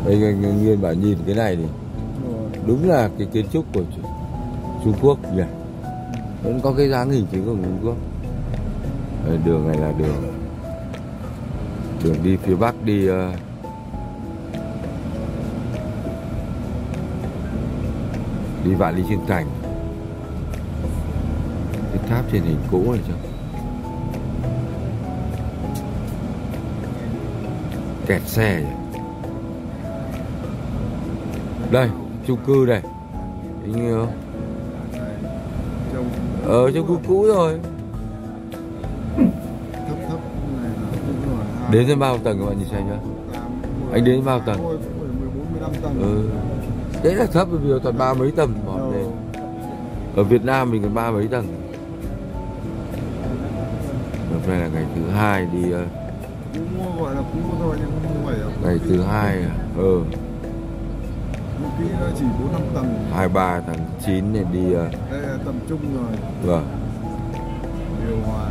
Anh Nguyên bảo nhìn cái này thì đúng là cái kiến trúc của Trung Quốc nhỉ, vẫn có cái dáng hình chính của Trung Quốc. Đây, đường này là đường đi phía Bắc, đi Vạn Lý Trường Thành. Cái tháp truyền hình cũ này chứ, kẹt xe nhỉ. Đây chung cư này, anh hiểu không? Chung cư cũ rồi. Đến đến bao tầng các bạn nhìn xem nhá. Anh đến bao tầng? Thế là thấp, bây giờ toàn 30 mấy tầng bỏ lên. Ở Việt Nam mình còn 30 mấy tầng. Hôm nay là ngày thứ hai đi. Ngày thứ hai à? Chỉ 4-5 tầng. 23 tháng 9 này đi. Đây là tầm trung rồi. Vâng. Điều hòa.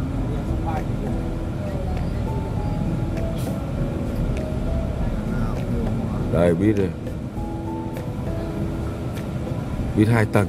Đây biết rồi. Biết 2 tầng.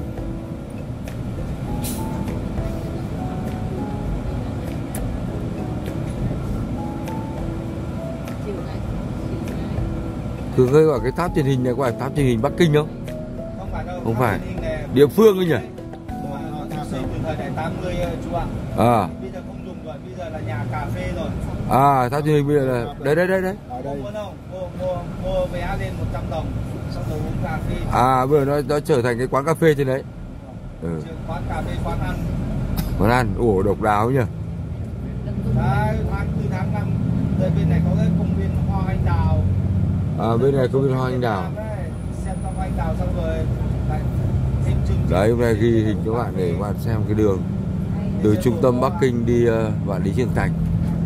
Thường hay gọi cái tháp truyền hình này có phải tháp truyền hình Bắc Kinh không? Không phải đâu. Không phải. Địa phương ấy nhỉ? Tháp xây từ thời đại 80 chú ạ. Bây giờ không dùng rồi, bây giờ là nhà cà phê rồi. Tháp truyền hình bây giờ là đây. Mua đâu? Mua vé lên 100 đồng, xong rồi uống cà phê. Bây giờ nó trở thành cái quán cà phê trên đấy. Quán cà phê, quán ăn. Quán ăn, độc đáo nhỉ. Đấy, từ tháng 5 tới bên này có cái công viên hoa anh đào. Bên này công viên hoa anh đào. Xem hoa anh đào xong rồi lại thêm chương trình. Đấy, hôm nay ghi hình các bạn để các bạn xem cái đường từ trung tâm Bắc Kinh đi Vạn Lý Trường Thành.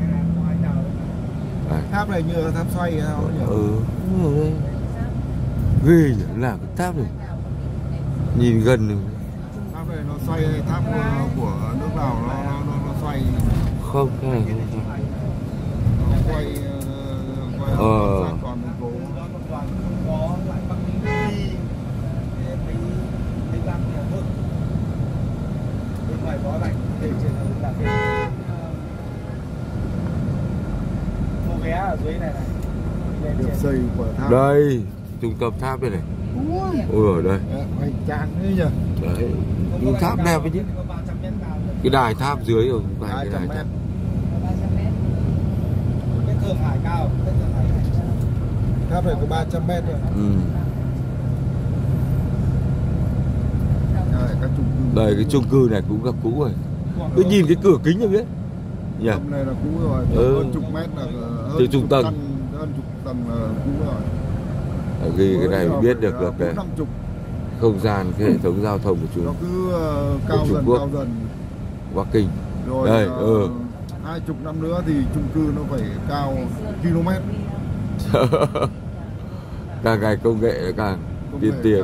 Tháp này như là tháp xoay nhỉ? Ghê nhỉ, làm cái tháp này nhìn gần này. Tháp này nó xoay, tháp của nước nào nó xoay? Không, cái này không xoay. Nó quay còn cố. Mua vé ở dưới này Được xây của tháp. Đây, trung tâm tháp đây này. Ở đây. Hoành tráng đấy nhỉ. Đấy, cái tháp đẹp ấy chứ. Cái đài tháp dưới rồi, không phải cái đài tháp. Cái Thượng Hải cao, tháp này có 300 mét rồi. Đây cái chung cư này cũng gặp cũ rồi. Cứ nhìn cái cửa kính là biết. Nhỉ? Này là cũ rồi, hơn chục mét là hơn chục tầng. Hơn chục tầng là cũ rồi. Ghi cái này biết được cái 4-50 không gian, cái hệ thống giao thông của Trung Quốc. Nó cứ cao dần. Bắc Kinh. Rồi đây, 20 năm nữa thì chung cư nó phải cao km. Càng ngày công nghệ càng tiên tiến.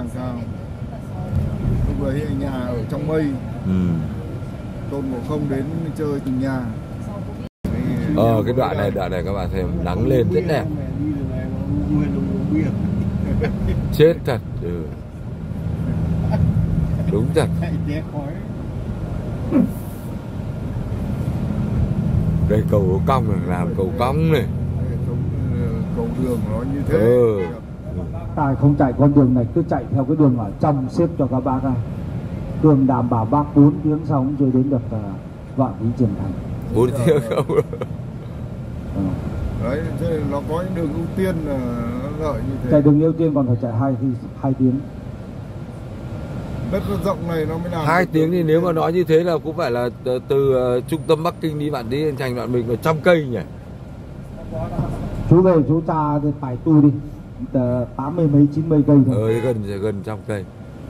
Lúc đấy nhà ở trong mây. Tôn Ngộ Không đến chơi từng nhà. Cái đoạn này các bạn xem nắng lên rất đẹp. Chết thật. Đúng thật. Đây cầu cong này, làm cầu cong này. Cầu đường nó như thế. Tài không chạy con đường này, cứ chạy theo cái đường ở trong xếp cho các bác này. Cường đảm bảo bác 4 tiếng sau rồi đến được Vạn Lý Trường Thành. 4 tiếng không? Đấy, thế nó có những đường ưu tiên là lợi như thế. Chạy đường ưu tiên còn phải chạy 2 tiếng. Đất nó rộng này nó mới làm 2 tiếng thì nếu mà nói như thế là cũng phải là từ trung tâm Bắc Kinh đi Vạn Lý Trường Thành đoạn mình là 100 cây nhỉ? Chú về chú tra phải tu đi. 80 mấy 90 cây thôi. Gần 100 cây.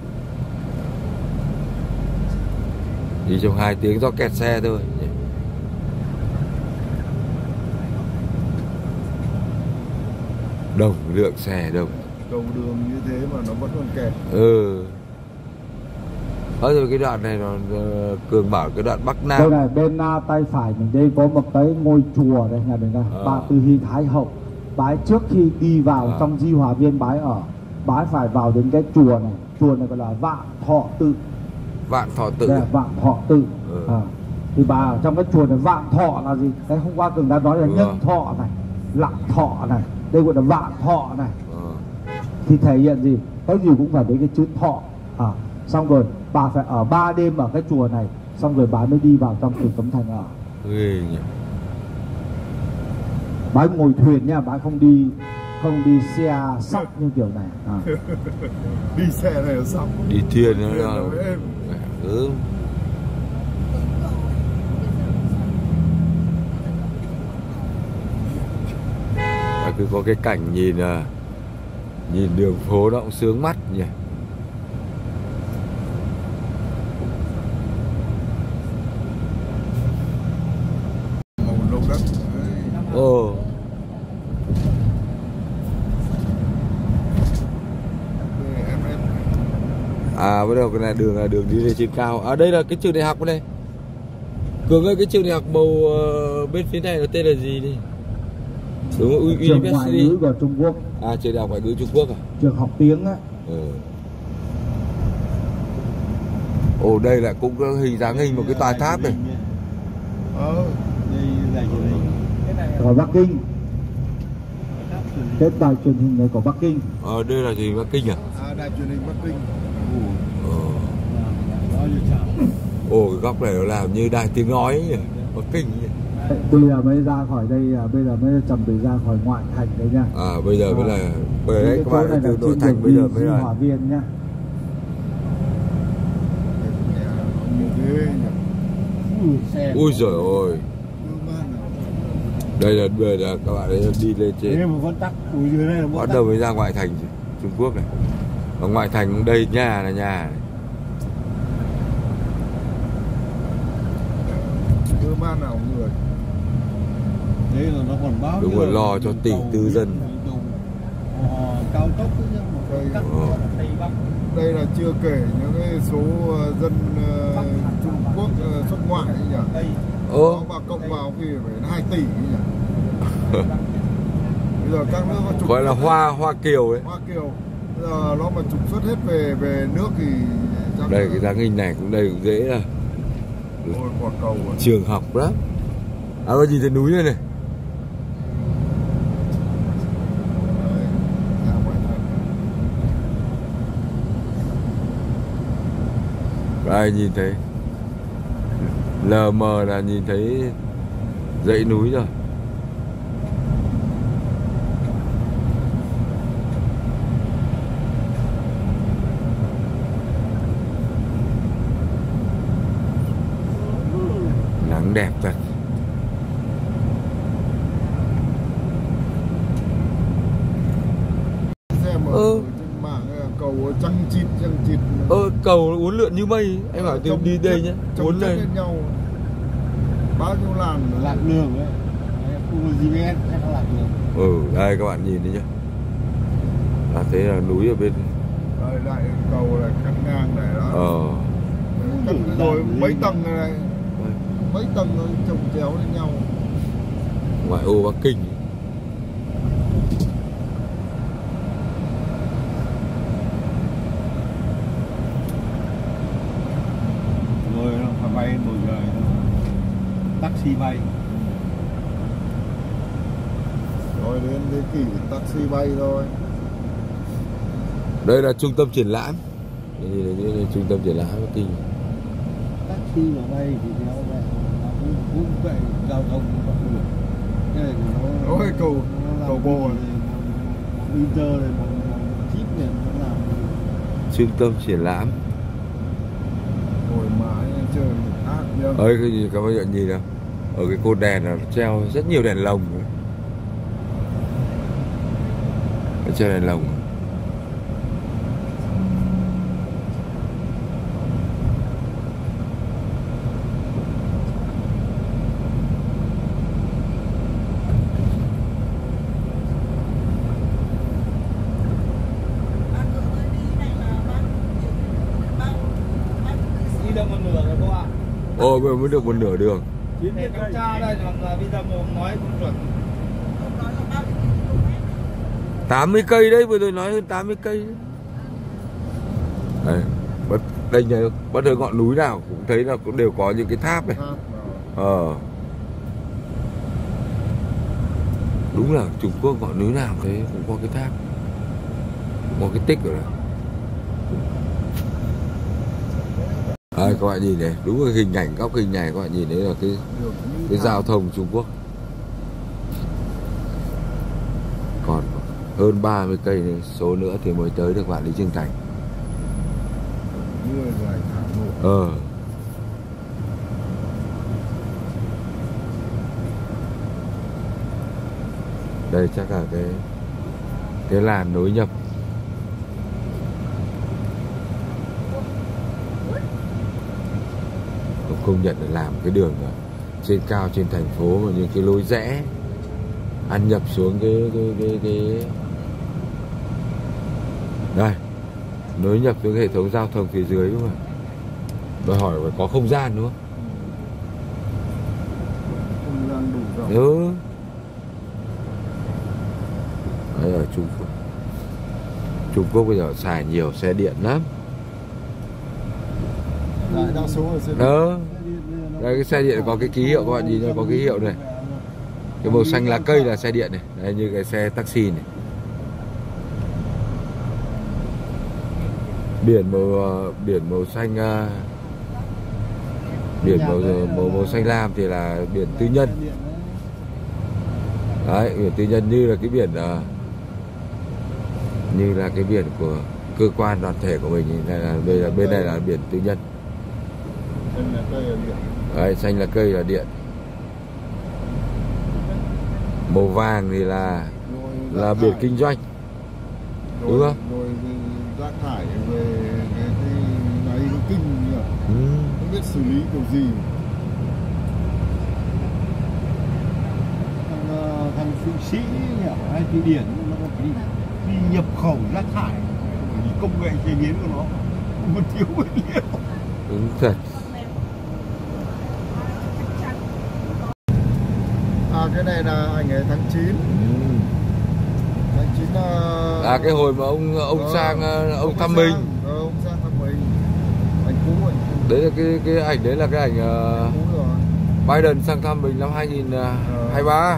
Đi trong 2 tiếng do kẹt xe thôi. Đông, lượng xe đông. Cầu đường như thế mà nó vẫn còn kẹt. Rồi cái đoạn này nó Cường bảo cái đoạn Bắc Nam. Đây này, bên tay phải mình đây có một cái ngôi chùa đây, nhà mình đây. Ba Tư Hy Thái Hậu. bái trước khi đi vào trong Di Hòa Viên bái phải vào đến cái chùa này gọi là Vạn Thọ Tự. Vạn Thọ Tự. Đây, Vạn Thọ Tự. Thì bà ở trong cái chùa này Vạn Thọ là gì? Đấy, hôm qua Cường đã nói là Nhân Thọ này, Lặng Thọ này, đây gọi là Vạn Thọ này. Thì thể hiện gì? Cái gì cũng phải đến cái chữ thọ. Xong rồi bà phải ở 3 đêm ở cái chùa này, xong rồi bà mới đi vào trong Tử Cấm Thành ở. Ghê nhỉ. Bà ngồi thuyền nha, bà không đi xe sóc như kiểu này. Đi xe này là sóc. Đi thuyền nó là cứ có cái cảnh nhìn đường phố nó cũng sướng mắt nhỉ. Màu nâu đất. Ồ. À bắt đầu cái này đường đi lên trên cao. À đây là cái trường đại học đây. Cường ơi, cái trường đại học màu bên phía này nó tên là gì đi? Đúng rồi, trường ngoại ngữ của Trung Quốc. À, trường đại học ngoại ngữ Trung Quốc à? Trường học tiếng á. Ồ, đây là cũng có dáng hình một cái tòa tháp này. Ở Bắc Kinh. Cái đài truyền hình này của Bắc Kinh. Đây là gì, Bắc Kinh à? Đài truyền hình Bắc Kinh. Ồ, cái góc này nó làm như đài tiếng nói ấy nhỉ? Bắc Kinh nhỉ? Bây giờ mới ra khỏi đây, bây giờ mới chuẩn bị ra khỏi ngoại thành đấy nha. Bây giờ mới là bởi đấy các bạn từ nội thành bây giờ mới là Hòa Viên nhá. Ui giời ơi. Đây là các bạn ấy đi lên trên. Bắt đầu mới ra ngoại thành Trung Quốc này. Ở ngoại thành đây nhà là nhà này. Man nào người. Đấy là nó còn báo. Đúng rồi, lo cho tỷ tư dân. Cao tốc đây là chưa kể những cái số dân Trung Quốc xuất ngoại nhỉ. Nó mà cộng vào thì phải 2 tỷ nhỉ. Bây giờ các nước nó trục gọi là hoa kiều ấy. Hoa kiều. Bây giờ nó mà trục xuất hết về nước thì đây cái dáng hình này cũng đây cũng dễ là trường học đó. Có gì trên núi đây này. Đây nhìn thấy lờ mờ là nhìn thấy dãy núi rồi. Nắng đẹp thật. Xem ở trên mạng cầu trăng chịt. Cầu uốn lượn như mây. Em bảo từ đi đây nhé. Uốn lên nhau. Bao nhiêu làn đường ấy. GPS hay là lạc đường. Đây các bạn nhìn đi nhá. Là thế là núi ở bên. Đây lại cầu này cắt ngang này đó. Rồi mấy tầng này. Mấy tầng rồi chồng chéo lên nhau. Ngoại ô Bắc Kinh. Rồi nó phải bay bầu trời. Taxi bay. Rồi đến thế kỷ taxi bay thôi. Đây là trung tâm triển lãm. Đây là trung tâm triển lãm Bắc Kinh. Taxi mà bay thì nó cũng vậy giao thông mọi người. Cái này nó ôi cầu bồ này. Một Inter này, một chip này nó làm. Trung tâm triển lãm. Ngồi mãi chơi ác nhá. Cái gì các bạn nhìn nào. Ở cái cột đèn là treo rất nhiều đèn lồng. Treo đèn lồng. Mới được một nửa đường. Để kiểm tra đây là bây giờ nói không chuẩn. 80 cây đấy, vừa rồi nói hơn 80 cây đấy. Đây này, bất cứ ngọn núi nào cũng thấy là cũng đều có những cái tháp này. Đúng là Trung Quốc ngọn núi nào thế cũng có cái tháp, cũng có cái tích rồi đấy. Các bạn nhìn này, đúng là hình ảnh, góc hình này các bạn nhìn đấy là cái giao thông Trung Quốc. Còn hơn 30 cây số nữa thì mới tới được Vạn Lý Trường Thành. Đây chắc là cái làn nối nhập. Công nhận là làm cái đường trên cao trên thành phố và những cái lối rẽ ăn nhập xuống cái đây nối nhập với hệ thống giao thông phía dưới, đúng không? Đòi hỏi phải có không gian, đúng không? Không gian đủ rộng. Đấy, ở Trung Quốc bây giờ xài nhiều xe điện lắm. Đại đa số là xe điện. Đây cái xe điện có cái ký hiệu, các bạn nhìn có ký hiệu này. Cái màu xanh lá cây là xe điện này. Đây như cái xe taxi này. Biển màu xanh, biển màu xanh lam thì là biển tư nhân. Đấy, biển tư nhân như là cái biển của cơ quan đoàn thể của mình. Đây là bên này là biển tư nhân. Đấy, xanh là cây là điện. Màu vàng thì là biển kinh doanh, đúng không? Rồi rác thải về cái này nó kinh nhỉ. Không biết xử lý kiểu gì. Thằng Thụy Sĩ nhỉ, hay Thụy Điển nó đi nhập khẩu rác thải, vì công nghệ chế biến của nó không thiếu nguyên liệu. Đúng thật. Cái này là ảnh ngày tháng 9. Tháng 9 là cái hồi mà ông sang ông thăm mình. Ông sang thăm mình. Ảnh cũ rồi. Đấy là cái ảnh đấy là cái ảnh Biden sang thăm mình năm 2023.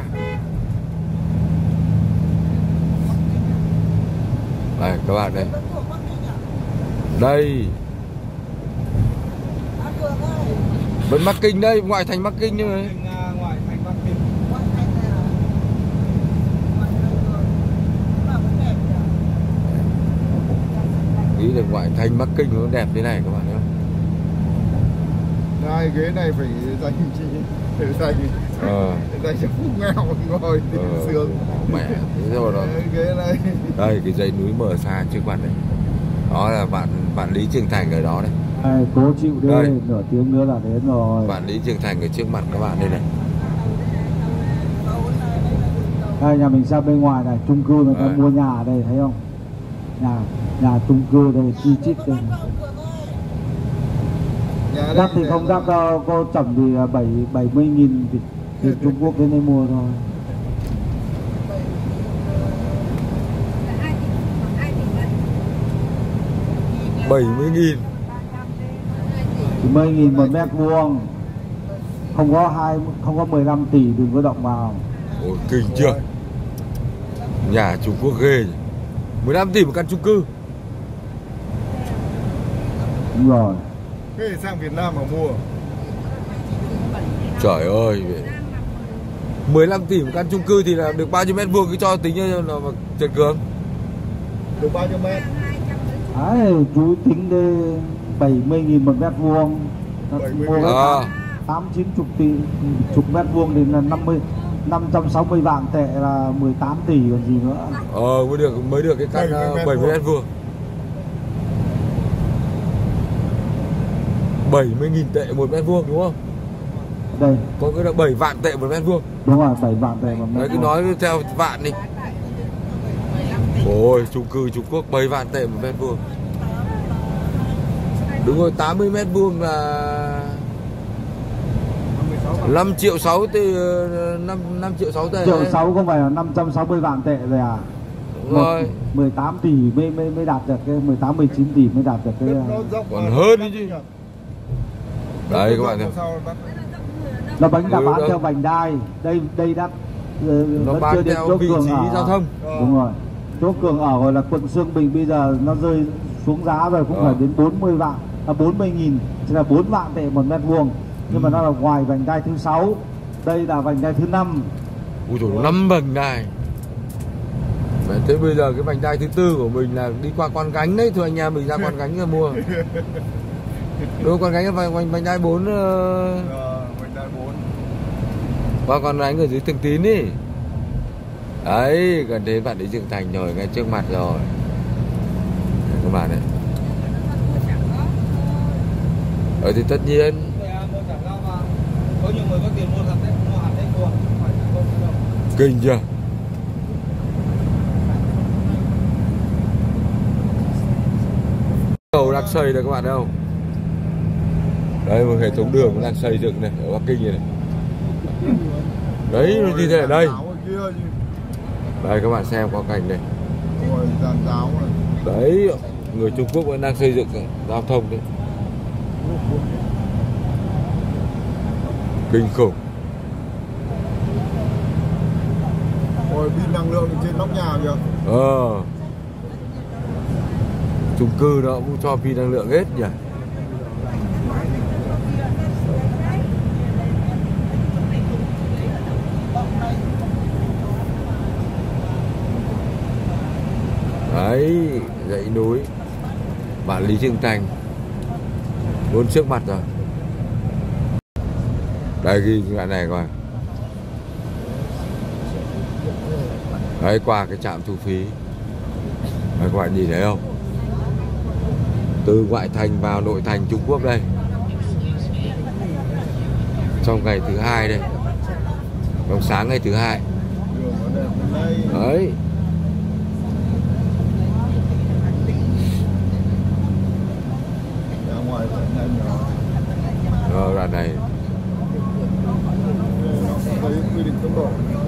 Đây các bạn đây. Đây. Vẫn Bắc Kinh đây, ngoại thành Bắc Kinh như này. Ý là ngoại thành Bắc Kinh nó đẹp thế này các bạn thấy không? Hai ghế này phải dành cho phúc nghèo ngồi thì sướng. Mẹ, thế rồi đó. Ghế này. Đây cái dãy núi mở xa trước mặt này. Đó là Vạn Lý Trường Thành ở đó đấy. Cố chịu đi, nửa tiếng nữa là đến rồi. Vạn Lý Trường Thành ở trước mặt các bạn đây này. Đây nhà mình sang bên ngoài này, chung cư người ta mua nhà ở đây thấy không? Nhà chung cư đây, chi chít đây. Đắt thì không đắt đâu, cô chẩm thì 70.000 thì Trung Quốc đến đây mua thôi. $70.000. 10.000 một mét vuông. Không có 15 tỷ đừng có động vào. Ôi kinh chưa? Nhà Trung Quốc ghê nhỉ. 15 tỷ một căn chung cư. Đúng rồi. Thế sang Việt Nam mà mua. Trời ơi, 15 tỷ một căn chung cư thì là được bao nhiêu mét vuông, cứ cho tính cho nó Trần Cường. Được bao nhiêu mét? Đấy, chú tính đi 70.000 một mét vuông. Mua 8-9 tỷ, chục mét vuông thì là 560 vạn tệ là 18 tỷ còn gì nữa. Mới được cái căn 70 mét vuông. 70.000 tệ một mét vuông đúng không? Đây. Có cái là 7 vạn tệ một mét vuông. Đúng rồi, 7 vạn tệ một mét vuông. Đấy, cứ nói theo vạn đi. Ôi, chung cư Trung Quốc 7 vạn tệ một mét vuông. Đúng rồi, 80 mét vuông là 5,6 triệu thì 5,6 triệu tệ. 1,6 triệu không phải là 560 vạn tệ rồi à? Đúng rồi. 18 tỷ mới đạt được cái 18 19 tỷ mới đạt được cái còn hơn đấy chứ. Đấy các bạn xem. Nó bánh đã bán theo vành đai. Đây đã nó bán chưa đến theo chỗ vị Cường trí ở. giao thông. Đúng rồi. Chỗ Cường ở gọi là quận Xương Bình, bây giờ nó rơi xuống giá rồi cũng phải đến 40 vạn, 40.000, chỉ là 4 vạn tệ một mét vuông. Nhưng mà nó là ngoài vành đai thứ 6. Đây là vành đai thứ 5. Ui dồi, 5 vành đai. Thế bây giờ cái vành đai thứ 4 của mình là đi qua Con Gánh đấy, thôi anh em mình ra Con Gánh ra mua. Đúng, Con Gánh là vành đai 4. Vành đai 4. Qua Con Gánh ở dưới Thường Tín đi. Đấy, gần đến bạn ấy trưởng thành rồi, ngay trước mặt rồi. Đấy, các bạn này. Thì tất nhiên. Có nhiều người có tiền mua thật đấy, mua hẳn đấy mua. Kinh chưa? Cầu đang xây đây các bạn thấy không? Đây một hệ thống đường đang xây dựng này ở Bắc Kinh này. Đấy, nó như thế ở đây. Đây các bạn xem có cảnh này. Đấy, người Trung Quốc vẫn đang xây dựng giao thông đấy. Kinh khủng. Ôi, pin năng lượng trên nóc nhà kìa. Chung cư nó cũng cho pin năng lượng hết nhỉ. Đấy, dãy núi Bản Lý Trường Thành luôn trước mặt rồi. Đây ghi cái này coi. Đấy, qua cái trạm thu phí. Đấy, các bạn nhìn thấy không? Từ ngoại thành vào nội thành Trung Quốc đây. Trong ngày thứ 2 đây. Trong sáng ngày thứ 2. Đấy. Đoạn này quy định tốc độ.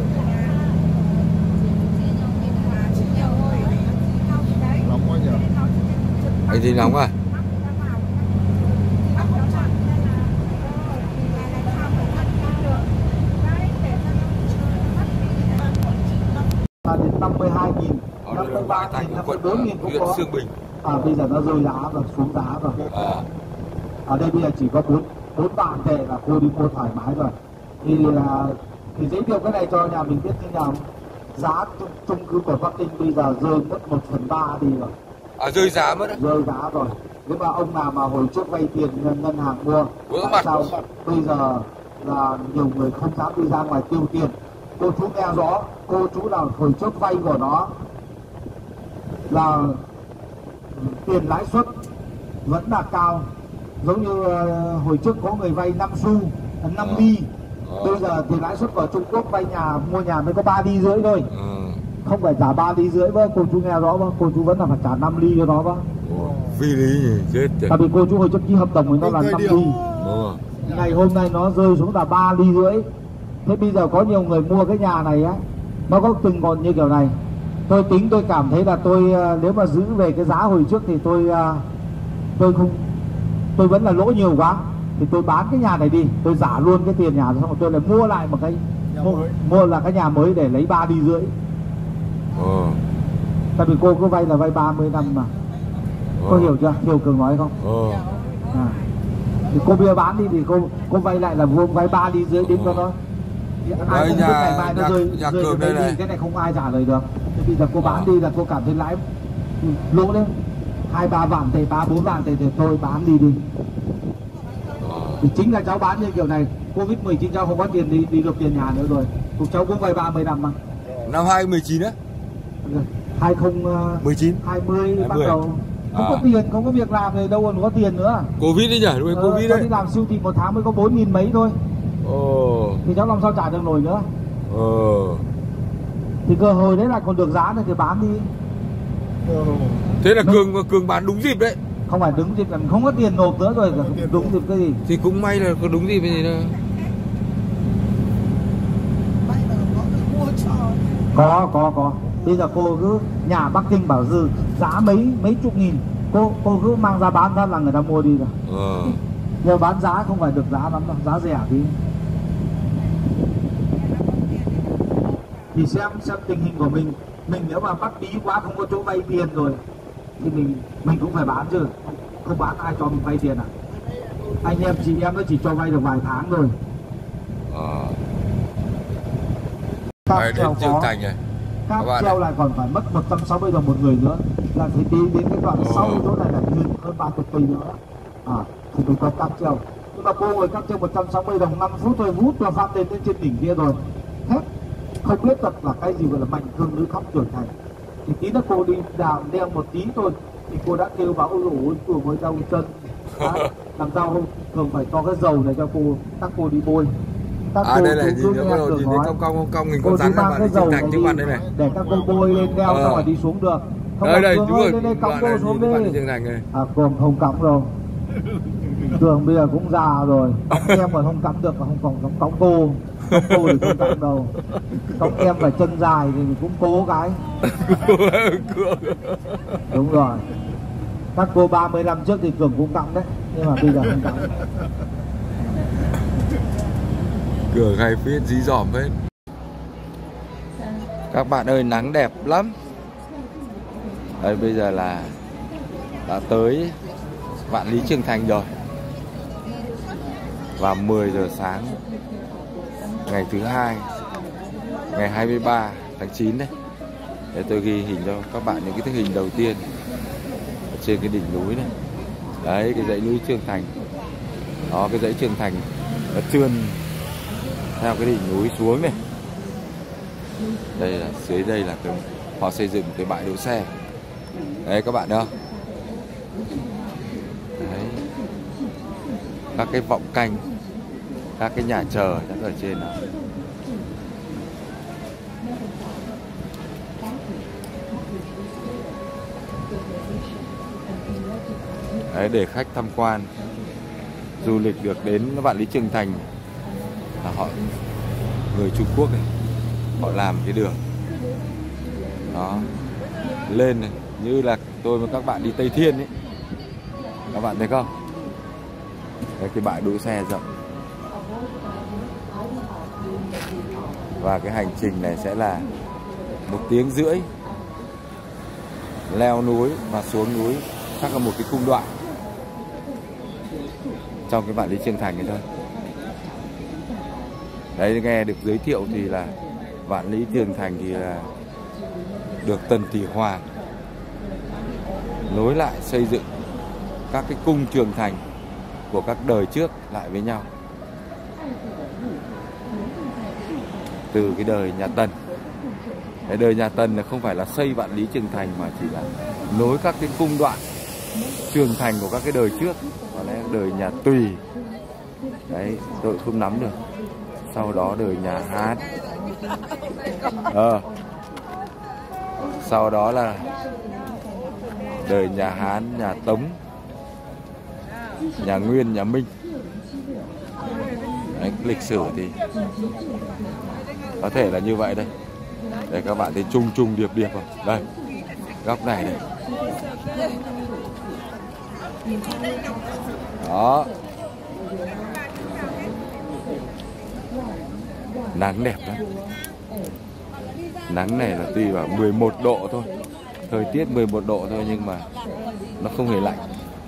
Nóng quá nhỉ? anh thấy nóng à? Đến 52.000, 53.000, 54.000 cũng có. Xương Bình. Bây giờ nó rơi giá rồi, xuống giá rồi. Ở đây bây giờ chỉ có 4 vạn tệ là cô đi mua thoải mái rồi. Thì giới thiệu cái này cho nhà mình biết thế nào. Giá chung cư của Bắc Kinh bây giờ rơi mất 1/3 đi rồi. Rơi giá mất. Rơi giá rồi. Nếu mà ông nào mà hồi trước vay tiền ngân hàng mua, tại sao bây giờ là nhiều người không dám đi ra ngoài tiêu tiền. Cô chú nghe rõ, cô chú nào hồi trước vay của nó là tiền lãi suất vẫn là cao. Giống như hồi trước có người vay 5 xu, 5 ly. Bây giờ thì lãi suất của Trung Quốc vay nhà, mua nhà mới có 3 ly rưỡi thôi. Không phải trả 3 ly rưỡi bơ, cô chú nghe rõ bơ, cô chú vẫn là phải trả 5 ly cho nó bơ. Phi lý nhỉ, chết rồi. Tại vì cô chú hồi trước ký hợp đồng với nó là 5 ly. Ngày hôm nay nó rơi xuống là 3 ly rưỡi. Thế bây giờ có nhiều người mua cái nhà này á, nó có từng còn như kiểu này. Tôi tính tôi cảm thấy là tôi nếu mà giữ về cái giá hồi trước thì tôi vẫn là lỗ nhiều quá, thì tôi bán cái nhà này đi, tôi giả luôn cái tiền nhà, xong rồi tôi lại mua lại một cái mua là cái nhà mới để lấy 3 ly rưỡi. Tại vì cô cứ vay là vay 30 năm mà. Cô hiểu chưa? Hiểu Cường nói không? Thì cô bây giờ bán đi thì cô vay lại là vay 3 ly rưỡi đến cho nó. Ai không biết ngày mai nó rơi cái này, cái này không ai trả lời được. Thế bây giờ cô bán đi là cô cảm thấy lãi lỗ đấy, 2-3 vạn tệ, 3-4 vạn tệ thì tôi bán đi. Thì chính là cháu bán như kiểu này, Covid-19 cháu không có tiền đi được tiền nhà nữa rồi. Cuộc cháu cũng vay 30 năm mà. Năm 2019 á? 2019, 20 bắt đầu không có tiền, không có việc làm thì đâu còn có tiền nữa. Covid đấy nhỉ? Lúc ấy Covid đấy. Đi làm siêu thị 1 tháng mới có 4.000 mấy thôi. Thì cháu làm sao trả được nổi nữa. Thì cơ hội đấy là còn được giá này thì bán đi. Thế là Cường bán đúng dịp đấy. Không phải đúng dịp là mình không có tiền nộp nữa rồi, đúng dịp cái gì. Thì cũng may là có đúng dịp gì đâu. Có. Bây giờ cô cứ nhà Bắc Kinh bảo dư giá mấy chục nghìn, cô cứ mang ra bán phát là người ta mua đi rồi. Nhưng bán giá không phải được giá lắm đâu, giá rẻ tí. Thì xem tình hình của mình nếu mà bắt bí quá không có chỗ vay tiền rồi thì mình cũng phải bán chứ, không bán ai cho mình vay tiền à? Anh em chị em nó chỉ cho vay được vài tháng rồi. Cáp treo có, cáp treo lại còn phải mất 160 đồng một người nữa, là thì đi đến cái đoạn sau chỗ này là hơn 30 tỷ nữa thì mình có cáp treo. Nhưng mà cô ngồi cáp treo 160 đồng 5 phút thôi, vút là phát lên trên đỉnh kia rồi hết. Không biết thật là cái gì gọi là mạnh thương nữ khóc trưởng thành. Thì tí nữa cô đi đeo một tí thôi thì cô đã kêu bảo ôi của mới đau chân. Làm sao thường phải cho cái dầu này cho các cô đi bôi. Đây là gì nữa, bắt đầu nhìn thấy cong hình con rắn là bạn đi trưởng thành trước mặt đây này. Để các cô bôi lên đeo xong rồi đi xuống được. Đây đúng rồi, bạn này nhìn thấy bạn đi trưởng thành này. Cường không cắm đâu. Cường bây giờ cũng già rồi, cõng em mà không cắm được, mà không còn cõng cô thì không cắm đâu. Cõng em phải chân dài thì cũng cố cái. Đúng rồi. Các cô 30 năm trước thì Cường cũng cắm đấy, nhưng mà bây giờ không cắm. Cường hay phết dí dỏm hết. Các bạn ơi, nắng đẹp lắm. Đây bây giờ là đã tới Vạn Lý Trường Thành rồi. Vào 10 giờ sáng ngày thứ hai, ngày 23 tháng 9 đấy. Để tôi ghi hình cho các bạn những cái hình đầu tiên ở trên cái đỉnh núi này. Đấy, cái dãy núi Trường Thành. Đó, cái dãy Trường Thành nó trườn theo cái đỉnh núi xuống này. Đây là dưới đây là họ xây dựng cái bãi đỗ xe. Đấy các bạn thấy không? Đấy. Các cái vọng canh, các cái nhà chờ chắc ở trên đó. Đấy, để khách tham quan du lịch được đến Vạn Lý Trường Thành là họ người Trung Quốc này, họ làm cái đường đó lên này, như là tôi và các bạn đi Tây Thiên ấy, các bạn thấy không? Đấy, cái bãi đỗ xe rộng và cái hành trình này sẽ là 1 tiếng rưỡi leo núi và xuống núi, chắc là một cái cung đoạn trong cái Vạn Lý Trường Thành này thôi. Đấy, nghe được giới thiệu thì là Vạn Lý Trường Thành thì là được Tần Thủy Hoàng nối lại xây dựng các cái cung Trường Thành của các đời trước lại với nhau. Từ cái đời nhà Tần. Cái đời nhà Tần là không phải là xây Vạn Lý Trường Thành mà chỉ là nối các cái cung đoạn Trường Thành của các cái đời trước. Còn đấy đời nhà Tùy. Đấy, tôi không nắm được. Sau đó đời nhà Hán. Sau đó là đời nhà Hán, nhà Tống, nhà Nguyên, nhà Minh. Đấy, lịch sử thì có thể là như vậy đây. Để các bạn thấy trung điệp rồi. Đây, góc này này. Đó. Nắng đẹp lắm. Nắng này là tuy vào 11 độ thôi. Thời tiết 11 độ thôi nhưng mà nó không hề lạnh.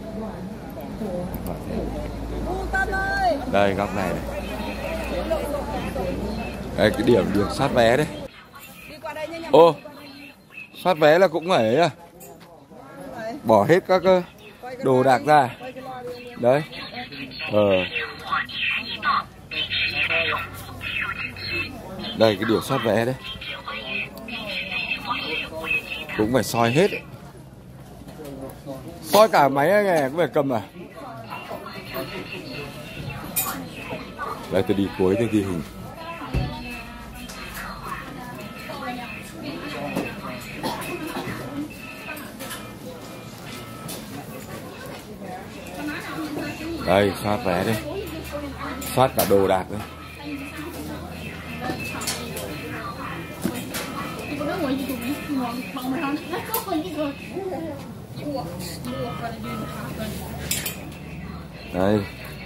Đây góc này này. Đây cái điểm soát vé đấy. Ô, soát vé là cũng phải à? Bỏ hết các đồ đạc ra. Đấy. Đây cái điểm soát vé đấy. Cũng phải soi hết ấy. Soi cả máy nghe cũng phải cầm à. Đây tôi đi cuối tôi ghi hình. Đây soát vé đây. Soát cả đồ đạc đây. Đây.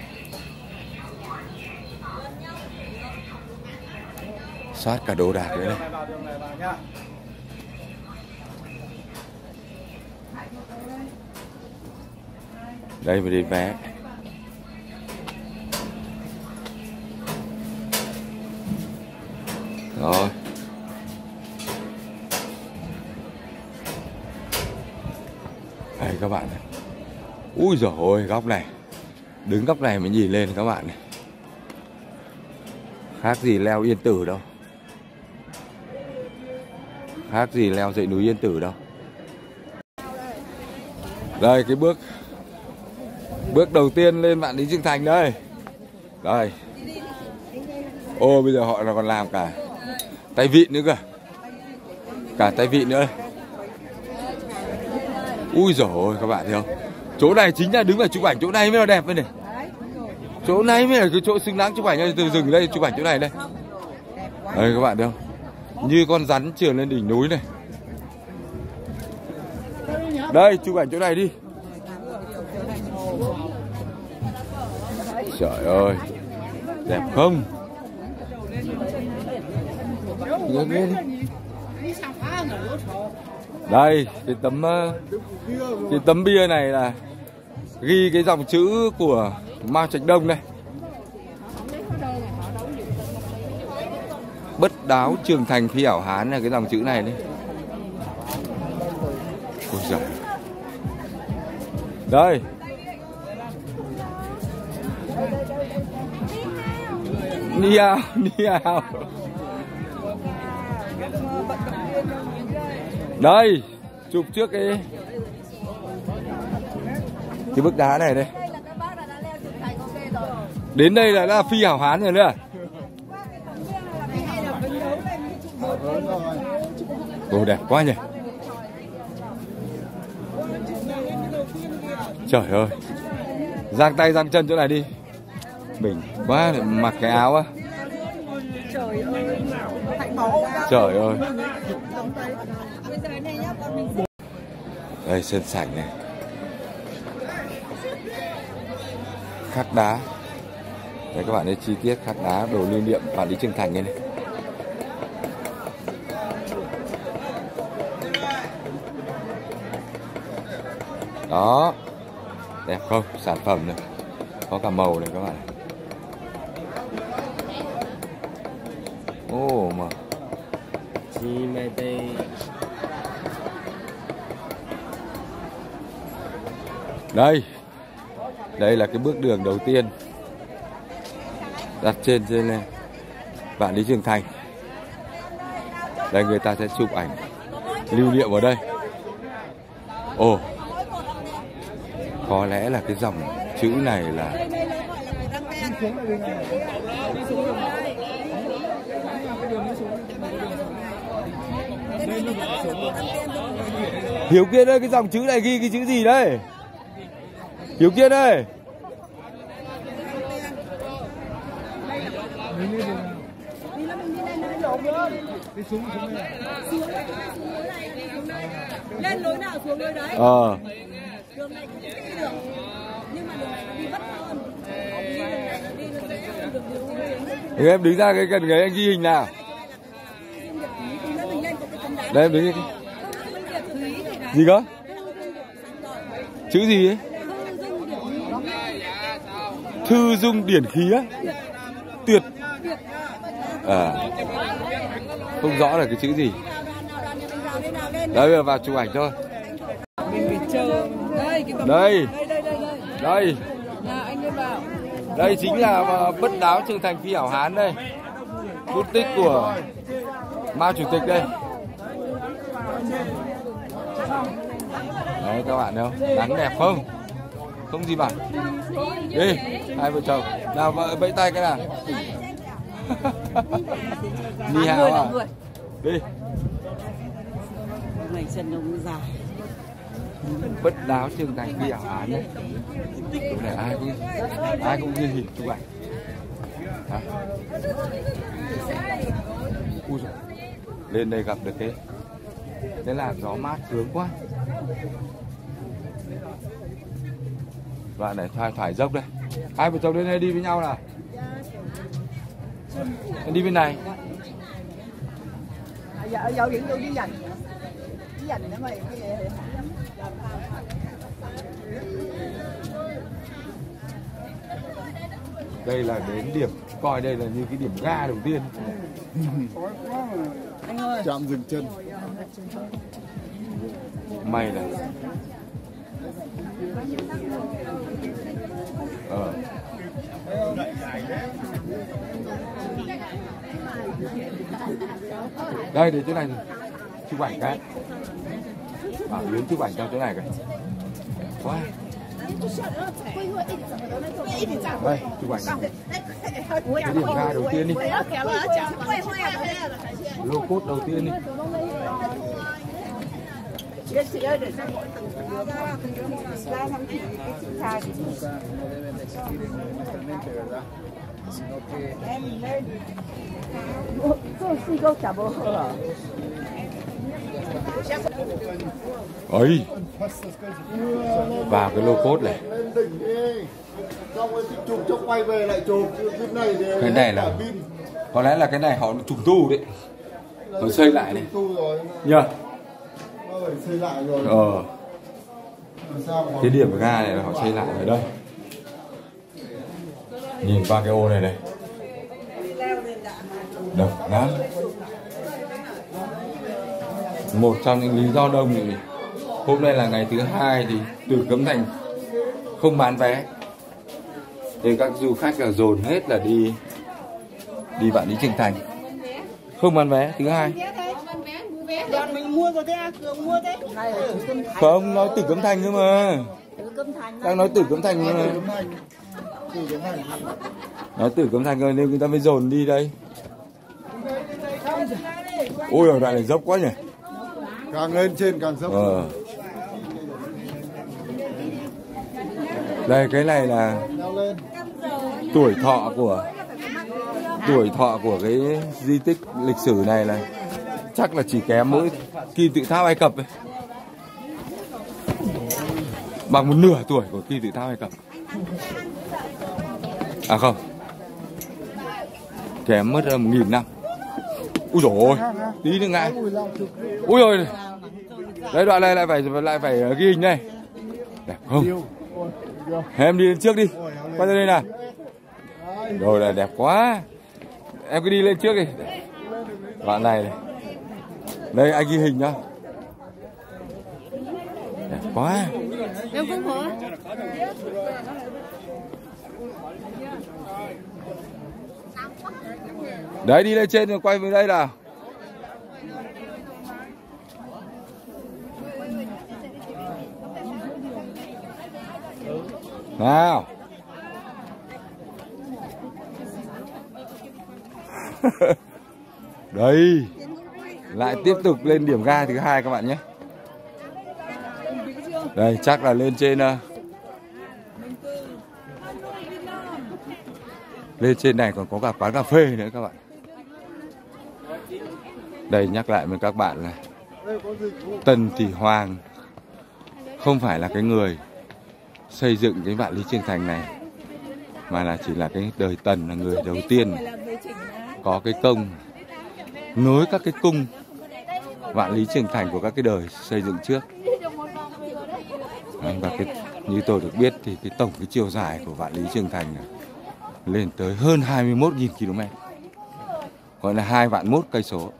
Soát cả đồ đạc đấy này. Đây mới đến vé. Rồi. Đây các bạn này. Ui giời ơi, góc này. Đứng góc này mới nhìn lên các bạn này. Khác gì leo Yên Tử đâu. Khác gì leo dãy núi Yên Tử đâu. Đây cái bước đầu tiên lên Vạn Lý Trường Thành đây. Đây. Ô bây giờ họ còn làm cả tay vịn nữa cơ. Cả tay vịn nữa. Ui giời ơi các bạn thấy không? Chỗ này chính là đứng là chụp ảnh chỗ này mới là đẹp đây này. Chỗ này mới là cái chỗ xứng đáng chụp ảnh đây. Từ dừng đây chụp ảnh chỗ này đây. Đây các bạn thấy không? Như con rắn trườn lên đỉnh núi này. Đây chụp ảnh chỗ này đi. Trời ơi. Đẹp không? Đây cái tấm bia này là ghi cái dòng chữ của Mao Trạch Đông này. Bất đáo Trường Thành Phi Hảo Hán là cái dòng chữ này đấy. Ôi giời. Đây. Ni hao. Đây, chụp trước cái bức đá này đây. Đến đây là đã Phi Hảo Hán rồi nữa. Ồ đẹp quá nhỉ. Trời ơi. Giang tay giang chân chỗ này đi. Mình quá mặc cái áo á. Trời ơi. Đây sân sảnh này. Khắc đá. Đấy các bạn thấy chi tiết khắc đá đồ lưu niệm Vạn Lý Trường Thành này. Đó. Đẹp không? Sản phẩm này. Có cả màu này các bạn. Ô mà. Đây là cái bước đường đầu tiên đặt trên này Vạn Lý Trường Thành. Đây người ta sẽ chụp ảnh lưu niệm ở đây. Ồ, có lẽ là cái dòng chữ này là Hiếu Kiên ơi, cái dòng chữ này ghi cái chữ gì đây? Hiếu Kiên ơi. Lên lối nào xuống lối đấy. Đường này cũng đi được. Nhưng mà đường này nó đi vất hơn. Thì em đứng ra cái gần người anh ghi hình nào. Đây em đứng đi. Gì cơ? Chữ gì ấy? Thư dung điển khí á. Tuyệt. Không rõ là cái chữ gì. Đây giờ vào chụp ảnh thôi. Đây. Đây. Đây chính là bất đáo Trường Thành Phi Hảo Hán đây. Bút tích của Mao Chủ tịch đây. Đấy các bạn thấy không? Nắng đẹp không? Không gì bằng. Đi, hai vợ chồng. Nào vợ vẫy tay cái nào. Ni hao à? Đi. Ngày chân nó dài. Bất đáo Trường Thành Phi Hảo Hán đấy. Để ai cũng ghi hình chụp ảnh. Ui giời. Lên đây gặp được cái Thế là gió mát sướng quá. Đoạn này thoải dốc đây. Hai vợ chồng đến đây đi với nhau nào. Đi bên này. Đây là đến điểm, coi đây là như cái điểm ga đầu tiên. Trạm dừng chân. May là đây để chỗ này chụp ảnh cái. Bảo Yến chụp ảnh cho chỗ này cái. Quá. Đây, chụp ảnh. Cái điểm ga đầu tiên đi. Lô cốt đầu tiên đi. Ấy vào cái lô cốt này. Cái này là có lẽ là cái này họ trùng tu đấy, họ xây lại này nhờ. Xây lại rồi. Cái điểm ga này là họ xây lại ở đây. Nhìn qua cái ô này này, độc lắm. Một trong những lý do đông thì hôm nay là ngày thứ hai thì Tử Cấm Thành không bán vé, nên các du khách là dồn hết là đi Vạn Lý Trường Thành, không bán vé thứ hai. Mình mua rồi thế à? Cường mua thế. Không, nói Tử Cấm Thành cơ mà. Đang nói Tử Cấm Thành mà. Nói Tử Cấm Thành rồi nên người ta mới dồn đi đây. Ôi ở đoạn này dốc quá nhỉ. Càng lên trên càng dốc. Đây cái này là tuổi thọ của cái di tích lịch sử này là chắc là chỉ kém mỗi Kim Tự Tháp Ai Cập ấy. Bằng một nửa tuổi của Kim Tự Tháp Ai Cập. À không, kém mất 1000 năm. Úi dồi ôi, tí nữa ngại. Úi ôi, đấy đoạn này lại phải ghi hình này. Đẹp không? Em đi lên trước đi, quay ra đây nào. Rồi là đẹp quá. Em cứ đi lên trước đi. Đoạn này này. Đây anh ghi hình nhá. Đẹp quá. Em cũng hả? Đấy đi lên trên rồi quay về đây nào. Nào. Đây. Lại tiếp tục lên điểm ga thứ hai các bạn nhé. Đây chắc là lên trên này còn có cả quán cà phê nữa các bạn. Đây nhắc lại với các bạn là Tần Thủy Hoàng không phải là cái người xây dựng cái Vạn Lý Trường Thành này, mà là chỉ là cái đời Tần là người đầu tiên có cái công nối các cái cung Vạn Lý Trường Thành của các cái đời xây dựng trước. Và như tôi được biết thì cái tổng cái chiều dài của Vạn Lý Trường Thành này lên tới hơn 21.000 km, gọi là 2.001 cây số.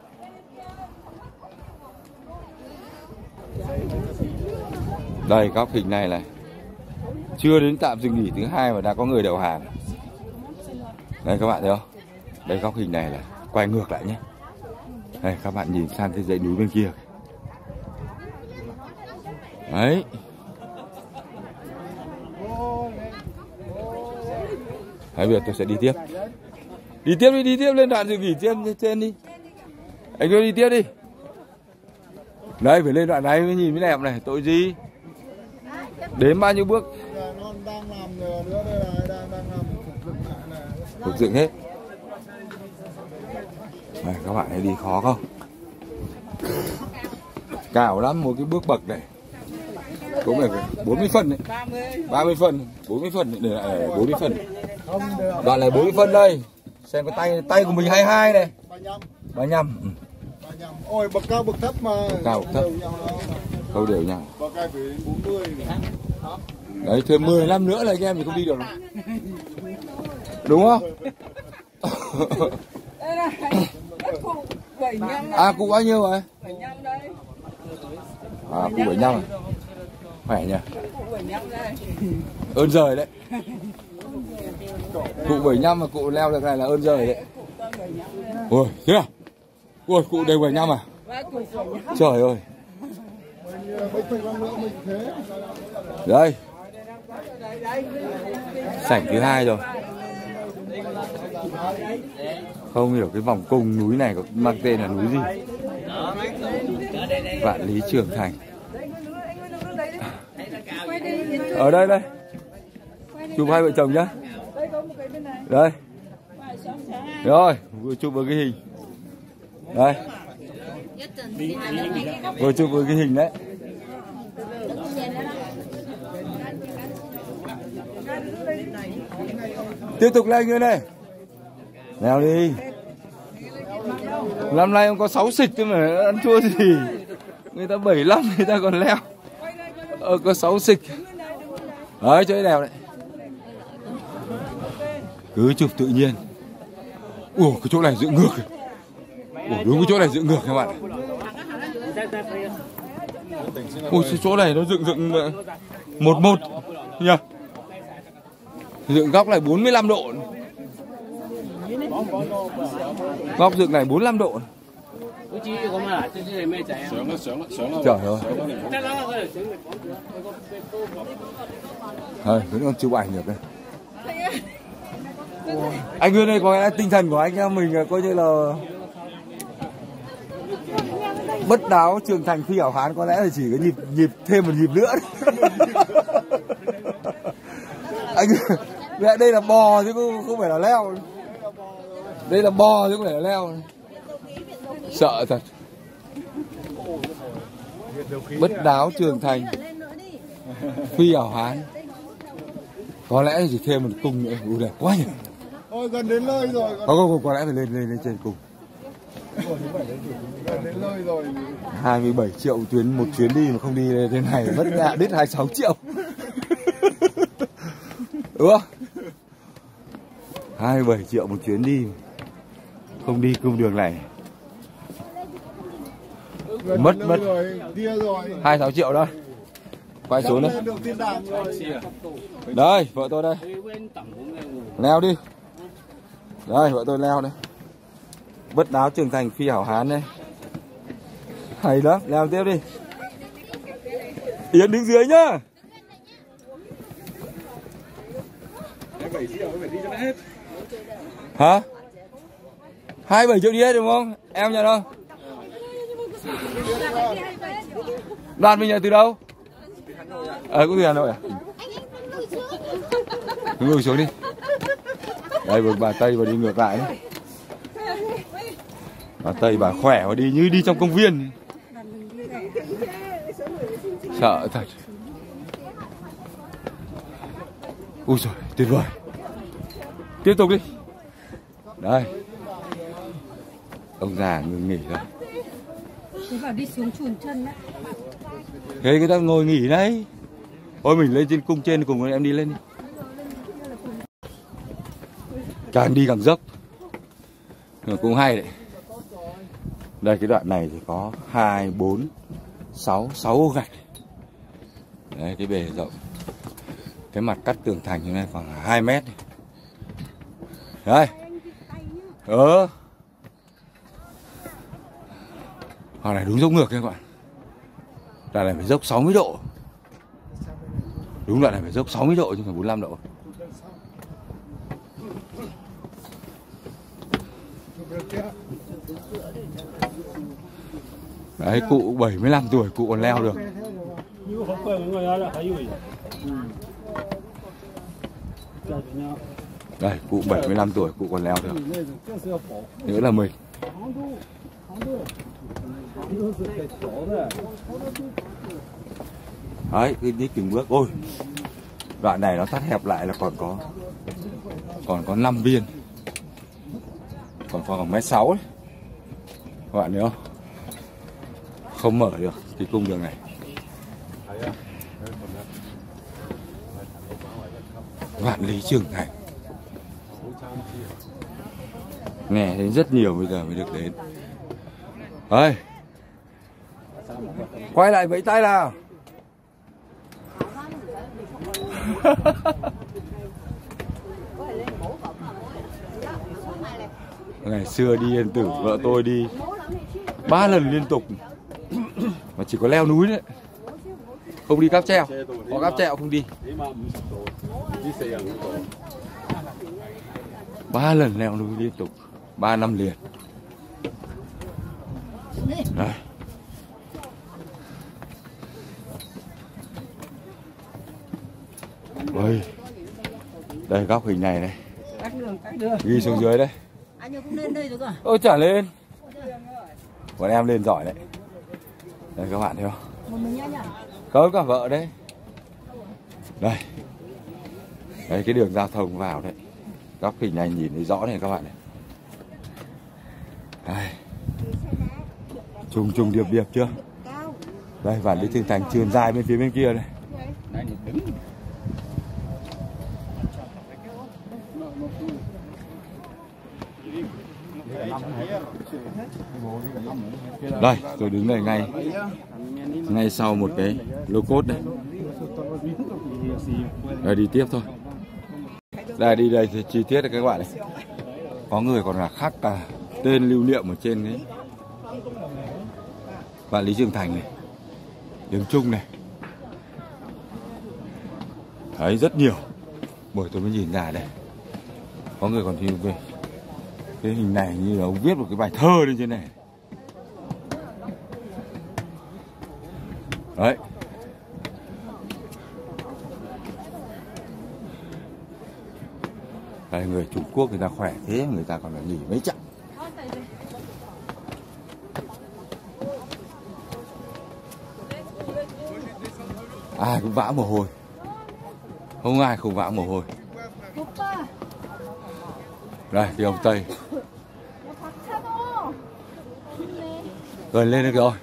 Đây góc hình này này, chưa đến tạm dừng nghỉ thứ hai mà đã có người đầu hàng. Đây các bạn thấy không? Đây góc hình này là quay ngược lại nhé. Đây các bạn nhìn sang cái dãy núi bên kia. Đấy. Đấy, bây giờ tôi sẽ đi tiếp. Đi tiếp lên đoạn dừng nghỉ trên đi. Anh cứ đi tiếp đi. Đây phải lên đoạn này mới nhìn mới đẹp này, tội gì. Đến bao nhiêu bước? Đang làm nữa đây là đang làm phục dựng hết. Này, các bạn thấy đi khó không? Cào lắm, một cái bước bậc này cũng phải 40 phân đấy. 30 phân, 40 phân để lại 40 phân. Đoạn này 40 phân đây. Xem cái tay của mình 22 này. 35. 35. Ôi bậc cao bậc thấp mà. Bậc cao bậc thấp. Câu đều nhau. Bậc cao phải 40. Đấy, thêm 10 năm nữa là anh em thì không đi được. Đúng không? Đây này, cụ 75 À, cụ bao nhiêu rồi? 75 đây. À, cụ 75 à? Khỏe nhỉ? Cụ 75 đây. Ơn giời đấy. Cụ 75 mà cụ leo được này là ơn giời đấy. Ôi, thế à? Ôi, cụ đều 75 à? Trời ơi. Đây. Sảnh thứ 2 rồi. Không hiểu cái vòng cung núi này có mang tên là núi gì. Vạn Lý Trường Thành. Ở đây đây. Chụp hai vợ chồng nhá. Đây. Rồi, vừa chụp vào cái hình. Đây. Vừa chụp vào cái hình đấy. Tiếp tục lên như này. Leo đi. Năm nay không có 6 xịch chứ mà ăn chua gì. Người ta 75 người ta còn leo. Có 6 xịch. Đấy, chơi leo đấy. Cứ chụp tự nhiên. Ủa, cái chỗ này dựng ngược. Ủa, đúng cái chỗ này dựng ngược các bạn. Ủa, cái chỗ này nó dựng 11 nhỉ? Dựng góc này 45 độ. Góc dựng này 45 độ. Trời ơi. Thôi, vẫn còn chụp ảnh được đây. Anh Nguyên đây có lẽ tinh thần của anh em mình coi như là bất đáo Trường Thành Phi Hảo Hán, có lẽ là chỉ có nhịp thêm một nhịp nữa. Anh đây là bò chứ không phải là leo. Đây là bò chứ không phải là leo. Sợ thật. Bất đáo Trường Thành Phi Hảo Hán. Có lẽ chỉ thêm một cung nữa. Ui đẹp quá nhỉ. Ôi gần đến nơi rồi. Không, có lẽ phải lên trên cùng. Gần đến nơi rồi. 27 triệu tuyến một chuyến đi mà không đi thế này mất ngạ đít 26 triệu. Đúng không? 27 triệu một chuyến đi không đi cung đường này. Mất 26 triệu đây. Quay xuống đây. Đây, vợ tôi đây. Leo đi. Đây, vợ tôi leo đây. Bất đáo Trường Thành Phi Hảo Hán đây. Hay lắm, leo tiếp đi. Yến đứng dưới nhá. 27 triệu phải đi cho nó hết. Hả? 27 triệu đi hết đúng không? Em nhận không? Đoàn mình nhận từ đâu? Cũng từ Hà Nội à? Ngồi xuống đi. Đây bà Tây bà đi ngược lại đấy. Bà Tây bà khỏe và đi như đi trong công viên. Sợ thật. Ui giời, tuyệt vời. Tiếp tục đi. Đây. Ông già ngừng nghỉ rồi. Thế bảo đi xuống chuồn chân đấy. Thế người ta ngồi nghỉ đấy. Thôi mình lên trên cung trên cùng em đi lên đi. Càng đi càng dốc. Nhưng cũng hay đấy. Đây cái đoạn này thì có 2, 4, 6 ô gạch. Đây cái bề rộng. Cái mặt cắt tường thành như này khoảng 2 mét. Đây. Đoạn này đúng dốc ngược các bạn. Đoạn này phải dốc 60 độ. Đúng đoạn này phải dốc 60 độ chứ không phải 45 độ. Đấy, cụ 75 tuổi cụ còn leo được. Đây, cụ 75 tuổi cụ còn leo được. Nữa là mình. Đấy, cứ đi từng bước. Ôi, đoạn này nó thắt hẹp lại là còn có 5 viên, còn khoảng 1,6 m ấy. Các bạn nhớ không mở được cái cung đường này. Vạn Lý Trường Thành nghe thấy rất nhiều, bây giờ mới được đến. Ơi, quay lại vẫy tay nào. Ngày xưa đi Yên Tử, vợ tôi đi 3 lần liên tục mà chỉ có leo núi đấy, không đi cáp treo. Có cáp treo không đi. 3 lần leo núi liên tục, 3 năm liền. Đây. Ôi, đây góc hình này này, ghi xuống dưới đây. Anh cũng lên đây rồi cơ. Ôi chả lên. Bọn em lên giỏi đấy. Đây các bạn thấy không? Một mình nhá nhỉ? Có cả vợ đấy. Đây. Đây cái đường giao thông vào đấy. Góc hình này nhìn thấy rõ này các bạn này. Đây. Trùng điệp điệp chưa? Đây Vạn Lý Trường Thành trườn dài bên phía bên kia đây. Đây, tôi đứng đây ngay sau một cái lô cốt đây. Đây đi tiếp thôi. Đây đi đây thì chi tiết đấy các bạn này. Có người còn là khắc cả tên lưu niệm ở trên cái Vạn Lý Trường Thành này, đường Trung này. Thấy rất nhiều. Bởi tôi mới nhìn ra đây. Có người còn thì về cái hình này như là ông viết một cái bài thơ lên trên này. Đấy. Đây, người Trung Quốc người ta khỏe thế, người ta còn là nghỉ mấy chặng. Ai cũng vã mồ hôi. Không ai không vã mồ hôi. Đây, cái ông Tây. Gần lên được rồi.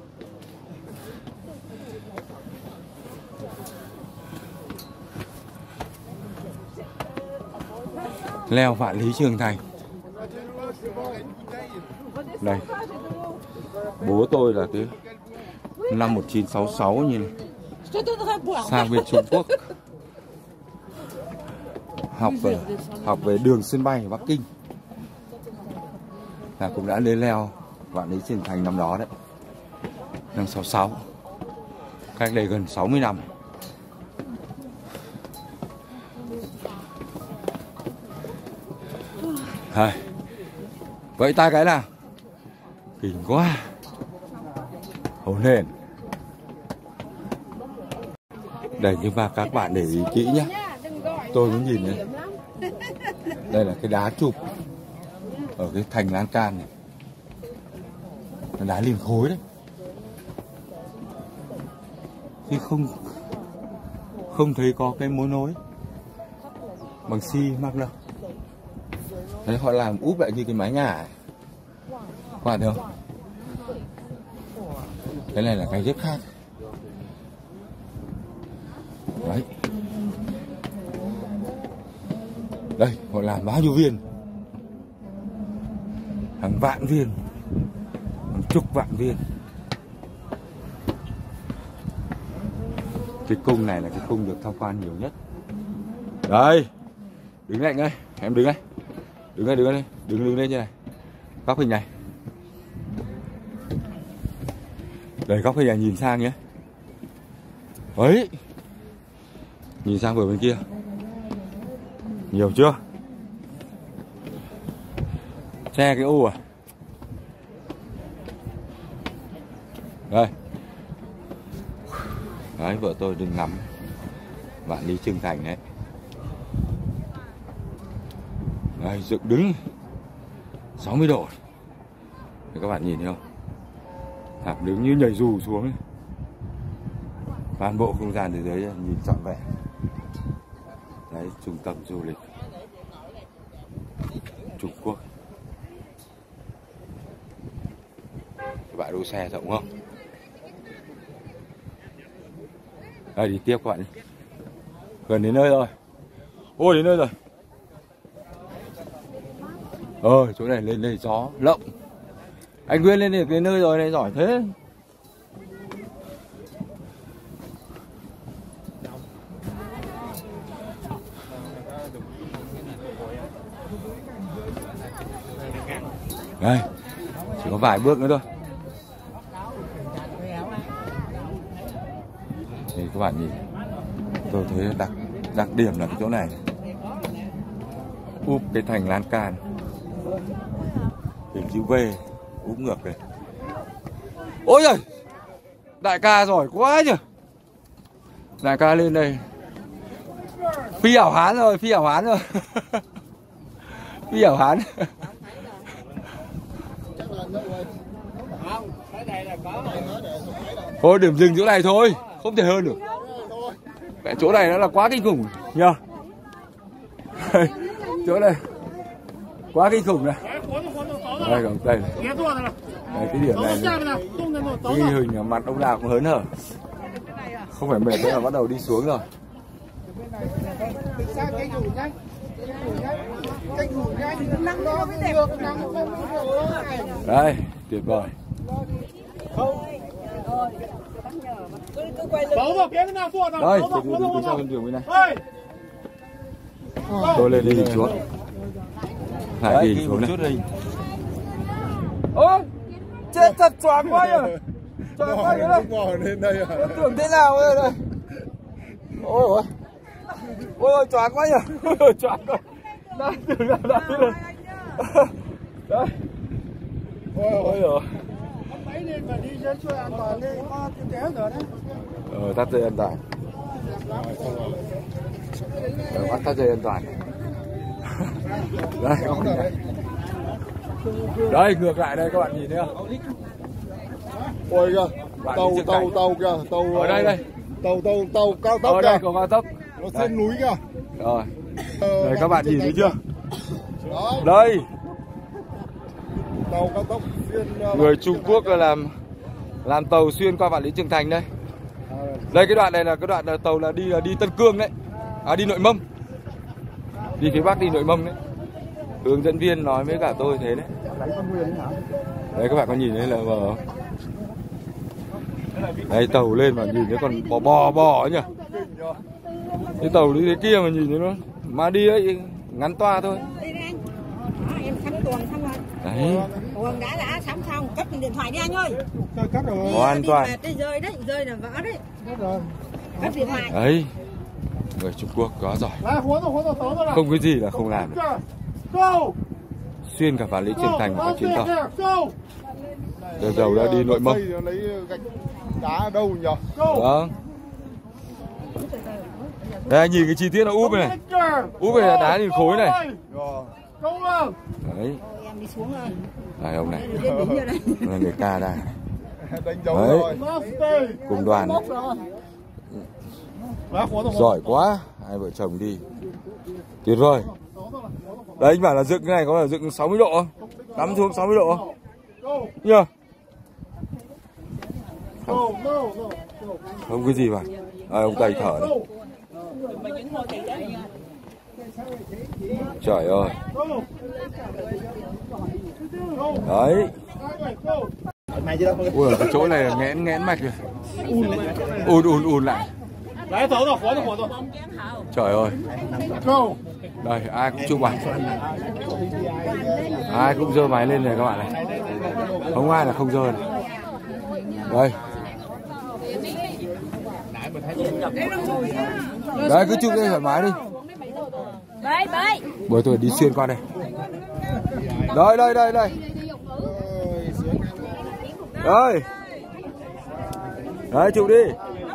Leo Vạn Lý Trường Thành. Đây. Bố tôi là cái năm 1966 như này. Sang bên Trung Quốc. Học về đường sân bay ở Bắc Kinh. Là cũng đã lên leo Vạn Lý Trường Thành năm đó đấy. Năm 66. Cách đây gần 60 năm. Đây. Vẫy tay cái nào. Kinh quá. Hồn hển. Đây, nhưng mà các bạn để ý kỹ nhé. Tôi muốn nhìn này. Đây là cái đá chụp ở cái thành lan can này. Là đá liền khối đấy. Chứ không thấy có cái mối nối bằng xi măng đâu. Đấy, họ làm úp lại như cái mái nhà ấy. Các bạn thấy không? Cái này là cái rất khác. Đấy. Đây, họ làm bao nhiêu viên? Hàng vạn viên, hàng chục vạn viên. Cái cung này là cái cung được tham quan nhiều nhất. Đây, đứng lại ngay, em đứng đây. Đứng đây, đứng lên như này. Góc hình này. Đây, góc hình này nhìn sang nhé. Đấy. Nhìn sang bờ bên kia. Nhiều chưa? Che cái ô à? Đây. Đấy, vợ tôi đừng ngắm Vạn Lý Trường Thành đấy. Đây, dựng đứng 60 độ. Để các bạn nhìn thấy không? Thảm đứng như nhảy dù xuống ấy. Toàn bộ không gian từ dưới nhìn trọn vẹn. Đấy, trung tâm du lịch Trung Quốc. Các bạn đỗ xe rộng không? Đây, đi tiếp các bạn đi. Gần đến nơi rồi. Ôi, đến nơi rồi. Chỗ này lên đây gió lộng. Anh Nguyên lên được đến nơi rồi này, giỏi thế. Đây, chỉ có vài bước nữa thôi. Thì các bạn nhìn, tôi thấy đặc điểm là cái chỗ này úp cái thành lan can hình chữ V úp ngược này. Ôi giời, đại ca giỏi quá nhỉ. Đại ca lên đây phi ảo hán rồi, phi ảo hán rồi. Phi ảo hán. Thôi điểm dừng chỗ này thôi, không thể hơn được. Mẹ chỗ này nó là quá kinh khủng nhờ. Chỗ này quá kinh khủng này. Đây còn đây này. Đây, cái điểm này, cái hình mặt ông nào cũng hớn hở. Không phải mệt nữa là bắt đầu đi xuống rồi. Đây, tuyệt vời. Đây, tôi sao lên đường bên này. Tôi lên đi xuống. Lại đi xuống này. Ôi, chết thật choáng quá nhỉ. Choáng quá nhỉ. Tôi tưởng thế nào đây này. Ôi ôi. Ôi choáng quá nhỉ. Choáng rồi. Đang tưởng là đây rồi. Đây. Ôi ôi. Tắt dây an toàn. Bắt tắt dây an toàn. Đây, đây ngược lại đây các bạn nhìn thấy không? Ôi kìa, tàu kìa, tàu ở đây đây. Tàu cao tốc ở đây có cao tốc. Nó trên núi kìa. Rồi. Đây các bạn nhìn thấy chưa? Đây. Tàu cao tốc xuyên người Trung Quốc là làm tàu xuyên qua Vạn Lý Trường Thành đây. Đây cái đoạn này là cái đoạn tàu là đi Tân Cương đấy. À, đi Nội Mông. Đi phía Bắc đi Nội Mông đấy. Hướng dẫn viên nói với cả tôi thế đấy. Đấy các bạn có nhìn thấy là đây tàu lên mà nhìn thấy còn bò ấy nhỉ. Cái tàu đi thế kia mà nhìn thấy nó mà đi ấy ngắn toa thôi. Đấy. Đã sắm xong, cất điện thoại đi anh ơi. Hoàn toàn. Rơi đấy, rơi là vỡ đấy. Cất điện thoại. Đấy. Người Trung Quốc quá giỏi. Không cái gì là không làm được. Xuyên cả Vạn Lý Trường Thành có chuyến tàu. Giờ dầu đã đi Nội Mông. Lấy gạch đá ở đâu nhỉ? Vâng. Đây nhìn cái chi tiết nó úp này. Úp về là đá nhìn khối này. Đấy. Em đi xuống rồi. Đây ông này. Là người ta đây. Đánh dấu đấy. Rồi. Cùng đoàn. Giỏi quá. Hai vợ chồng đi. Tuyệt vời. Đấy anh bảo là dựng cái này có là dựng 60 độ không? Cắm xuống 60 độ không? Nhờ. Không cái gì mà. Ông Tây thở này. Trời ơi. Đấy. Ui, cái chỗ này là nghẽn mạch rồi. Ùn lại. Trời ơi. Đây, ai cũng chụp ảnh. Ai cũng giơ máy lên này các bạn này. Không ai là không giơ này. Đây. Đấy, cứ chụp lên thoải mái đi. Bởi tôi đi xuyên qua đây. Đây. Đây. Đấy, chụp đi.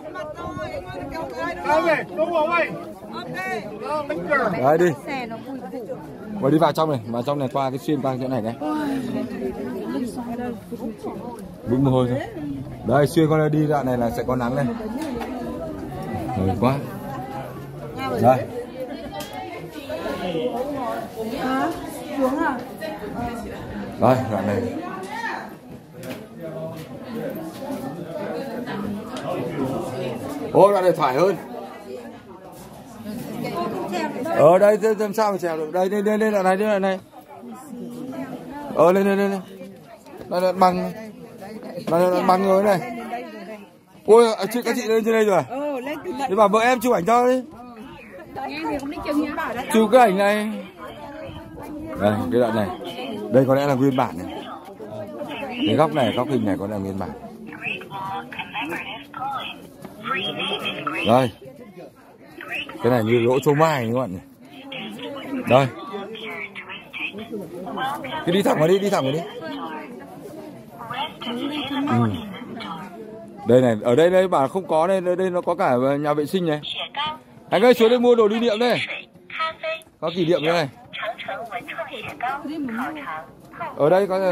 Đấy đi. Mà đi vào trong này qua cái xuyên qua chỗ này cái. Bụng mồ hôi thôi. Đây xuyên con này đi đoạn này là sẽ có nắng đây. Mệt quá. Đây. Xuống à? Đây đoạn này. Ô đoạn này thoải hơn. Ở đây làm sao mà trèo được? Đây lên đoạn này. Lên. Đây bằng. Đây bằng rồi này. Ôi các chị lên trên đây rồi. Thế bảo vợ em chụp ảnh cho đi. Chụp cái ảnh này. Đây cái đoạn này. Đây có lẽ là nguyên bản này. Cái góc này, góc hình này có lẽ là nguyên bản. Đây. Cái này như lỗ châu mai các bạn này. Đây. Cứ đi thẳng vào đi. Đây này, ở đây bảo không có đây nó có cả nhà vệ sinh này. Anh ơi xuống đây mua đồ lưu niệm đây. Có kỷ niệm đây này. Ở đây có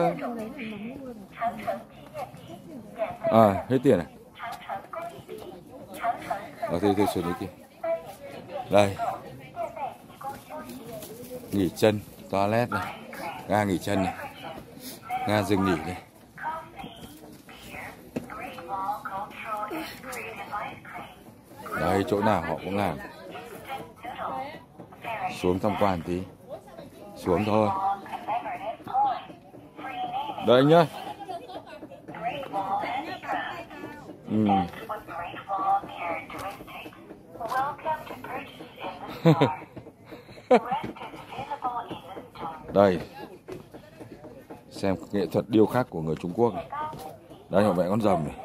hết tiền này. Thôi xuống đây kia. Đây. Nghỉ chân, toilet này. Ga nghỉ chân này. Ga dừng nghỉ này. Đây chỗ nào họ cũng làm. Xuống tham quan tí. Xuống thôi. Đây anh nhá. Đây. Xem nghệ thuật điêu khắc của người Trung Quốc này. Đây là mẹ con rồng này.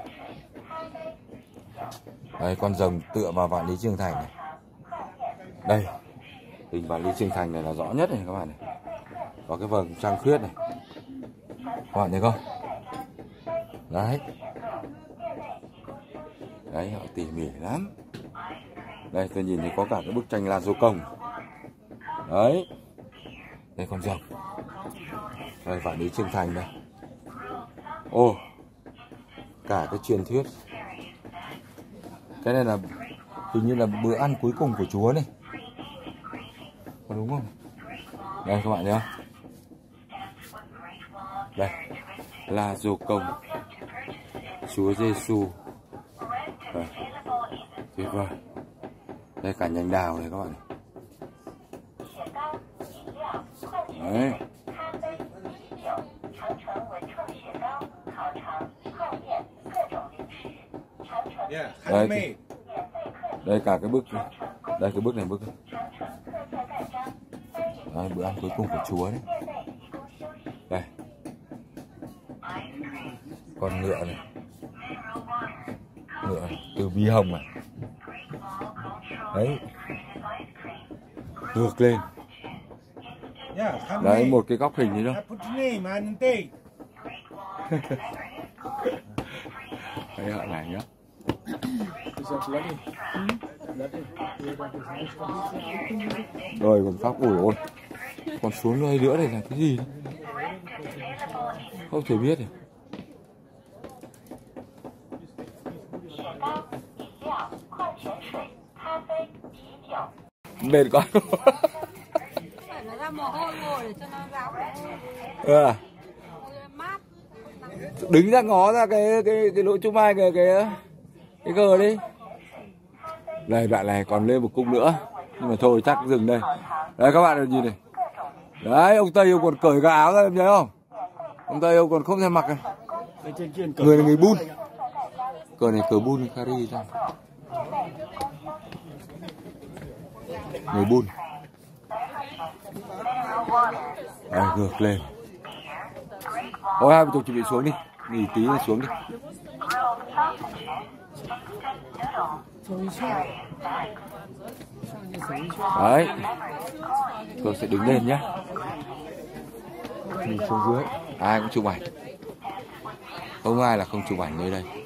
Đây con rồng tựa vào vạn lý trường thành này. Đây. Hình vạn lý trường thành này là rõ nhất này các bạn này. Có cái vầng trăng khuyết này. Các bạn thấy không? Đấy. Đấy họ tỉ mỉ lắm. Đây tôi nhìn thấy có cả cái bức tranh La Gioconda Công. Đấy. Đây con rồng. Đây vạn lý trường thành đây. Ô. Cả cái truyền thuyết. Cái này là hình như là bữa ăn cuối cùng của Chúa này. Có đúng không? Đây các bạn thấy không? Đây. La Gioconda Công. Chúa Giêsu. Đây. Tuyệt vời. Đây cả nhành đào này các bạn. Đấy. Đây cả cái bức này. Đây cái bức này bức này. Đây, bữa ăn cuối cùng của Chúa đấy. Đây. Con ngựa này. Ngựa này. Từ bi hồng này. Đấy. Ngược lên. Đấy một cái góc hình gì đâu. Đây họ này nhá. Rồi còn pháp ủi ôi. Còn xuống nơi nữa này là cái gì đấy? Không thể biết được. Mệt quá. Nó ra mồ hôi ngồi để cho nó ráo. Đứng ra ngó ra cái lỗ trung mai cái gờ đi. Đây đoạn này còn lên một cung nữa. Nhưng mà thôi chắc dừng đây. Đấy các bạn nhìn này. Đấy ông Tây ông còn cởi cái áo ra em thấy không? Ông Tây ông còn không thể mặc này. Người là người bun. Cờ này cờ bun Kari ra. Người bun. Đấy ngược lên. Ôi hai tôi chuẩn bị xuống đi. Nghỉ tí rồi xuống đi. Đấy. Tôi sẽ đứng lên nhé. Mình xuống dưới. Ai cũng chụp ảnh. Không ai là không chụp ảnh nơi đây.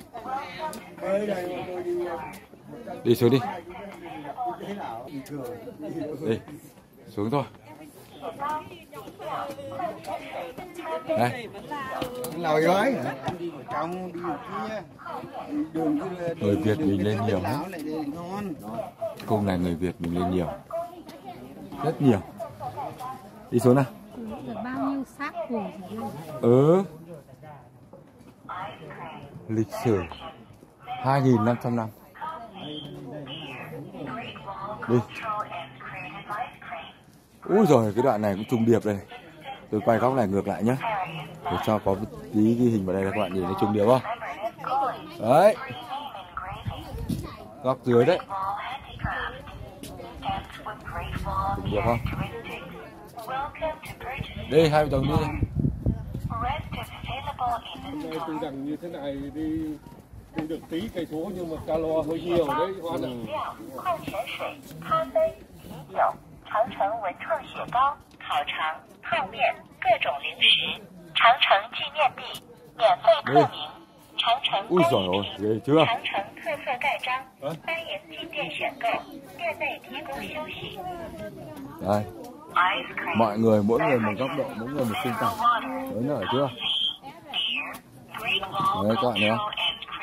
Đi xuống đi. Đi. Xuống thôi. Đây. Lòi gói hả? Người Việt mình lên nhiều lắm. Cung này người Việt mình lên nhiều. Rất nhiều. Đi xuống nào. Được bao nhiêu xác cổ. Lịch sử 2.500 năm. Đi. Úi rồi cái đoạn này cũng trùng điệp đây. Tôi quay góc này ngược lại nhé. Để cho có tí ghi hình vào đây là các bạn nhìn thấy trùng điệp không? Đấy. Góc dưới đấy. Trùng điệp không? Đi hai vợ chồng đi. Tuy rằng như thế này đi được tí cây số nhưng mà calo hơi nhiều đấy Hoan ạ. 长城文创雪糕、烤肠、泡面、各种零食，长城纪念币，免费透明，长城 Ui giời ơi, ghê chưa? 长城特色盖章，欢迎进店选购，店内提供休息。 Đây. Mọi người mỗi người một góc độ, mỗi người một khung cảnh. Đấy nở chưa? Đấy các bạn thấy không?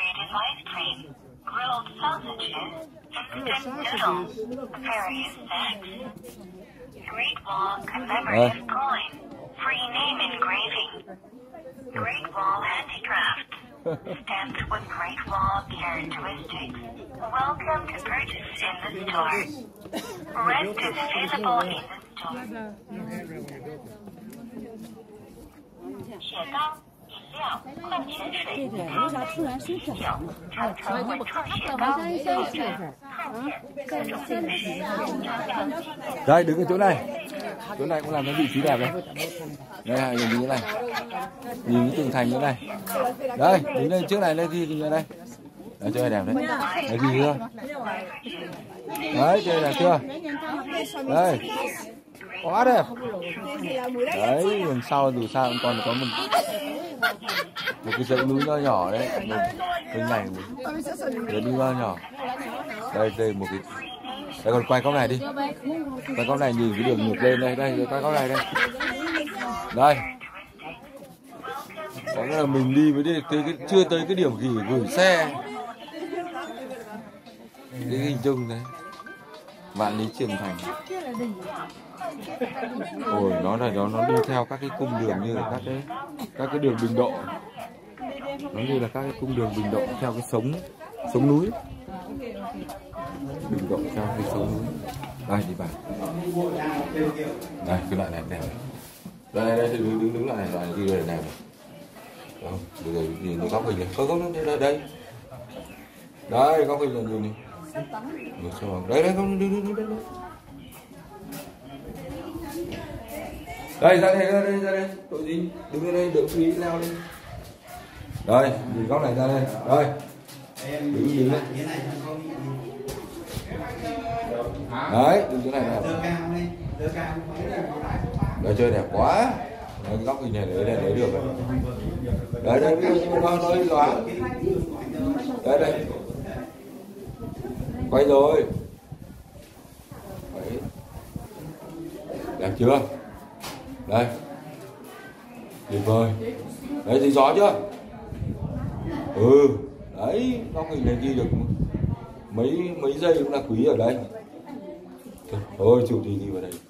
Great Wall commemorative coin, free name engraving, Great Wall handicraft, stamped with Great Wall characteristics. Welcome to purchase in the store. Rest is available in the store. 雪糕、饮料、矿泉水、 为啥突然生小孩呢？ 长城文创雪糕、烤肠、泡面、各种零食。 Đây đứng ở chỗ này. Chỗ này cũng làm cái vị trí đẹp đây. Đây nhìn như thế này. Nhìn cái tường thành như thế này. Đây, đứng lên trước này lên ghi như đây. Đấy chỗ này đẹp đấy. Đấy ghi chưa? Đấy chơi đẹp chưa? Đây. Quá đẹp. Đấy đằng sau dù sao cũng còn có một cái dãy núi nho nhỏ đấy. Cái này một núi nho nhỏ. Đây một cái. Đây còn quay góc này đi. Quay góc này nhìn cái đường ngược lên đây, đây quay góc này đây. Đây. Có nghĩa là mình đi với chưa tới cái điểm gửi xe. Cái hình dung đấy. Vạn Lý Trường Thành. Ôi nó đi theo các cái cung đường như là các cái đường bình độ. Nó như là các cái cung đường bình độ theo cái sống núi. Bình độ theo cái sống núi. Đây đi bạn. Đây cái loại này đẹp. Đây đứng lại này, loại này ghi đây này. Đó, bây giờ nhìn cái góc hình này. Có góc đây. Đây góc hình là nhìn này. Đây đứng. Đây ra đây. Tội gì? Đứng ở đây đỡ phí leo lên. Đây, nhìn góc này ra đây. Đây. Đứng lên. Đấy, đứng chỗ này đẹp. Đây chơi đẹp quá. Đấy, cái góc hình này lấy được rồi. Đây nó loáng. Đây. Quay rồi. Đấy. Đẹp chưa? Đây. Tuyệt vời. Đấy thấy gió chưa? Đấy, góc hình này ghi được mấy giây cũng là quý ở đây. Thôi chụp thì đi vào đây.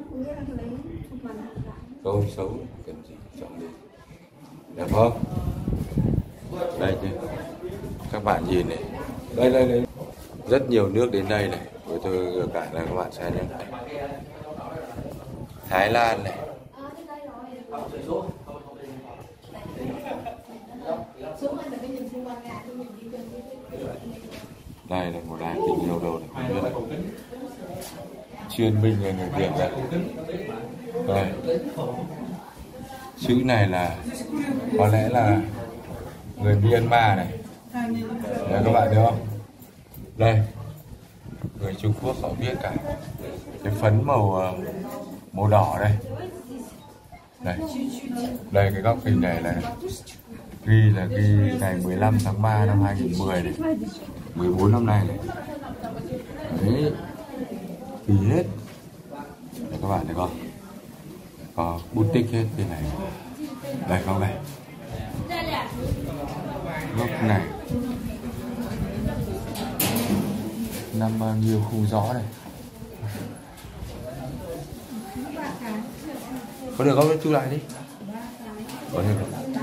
Thôi xấu cần gì chọn đi. Đẹp không? Đây chứ. Các bạn nhìn này. Đây. Rất nhiều nước đến đây này. Rồi tôi cả là các bạn xem nhé. Thái Lan này. Đây là một đài tình yêu đâu này, không biết này. Chuyên binh người Việt đây. Đây. Chữ này là có lẽ là người Myanmar này. Đây các bạn thấy không? Đây. Người Trung Quốc họ viết cả cái phấn màu đỏ đây. Đây cái góc hình này là ghi ngày 15 tháng 3 năm 2010 này. 14 năm nay này. Đấy. Ghi hết. Đây các bạn thấy không? có boutique hết bên này. Đây không đây. Góc này năm bao nhiêu không rõ này. Có được không? Chú lại đi. Có được không?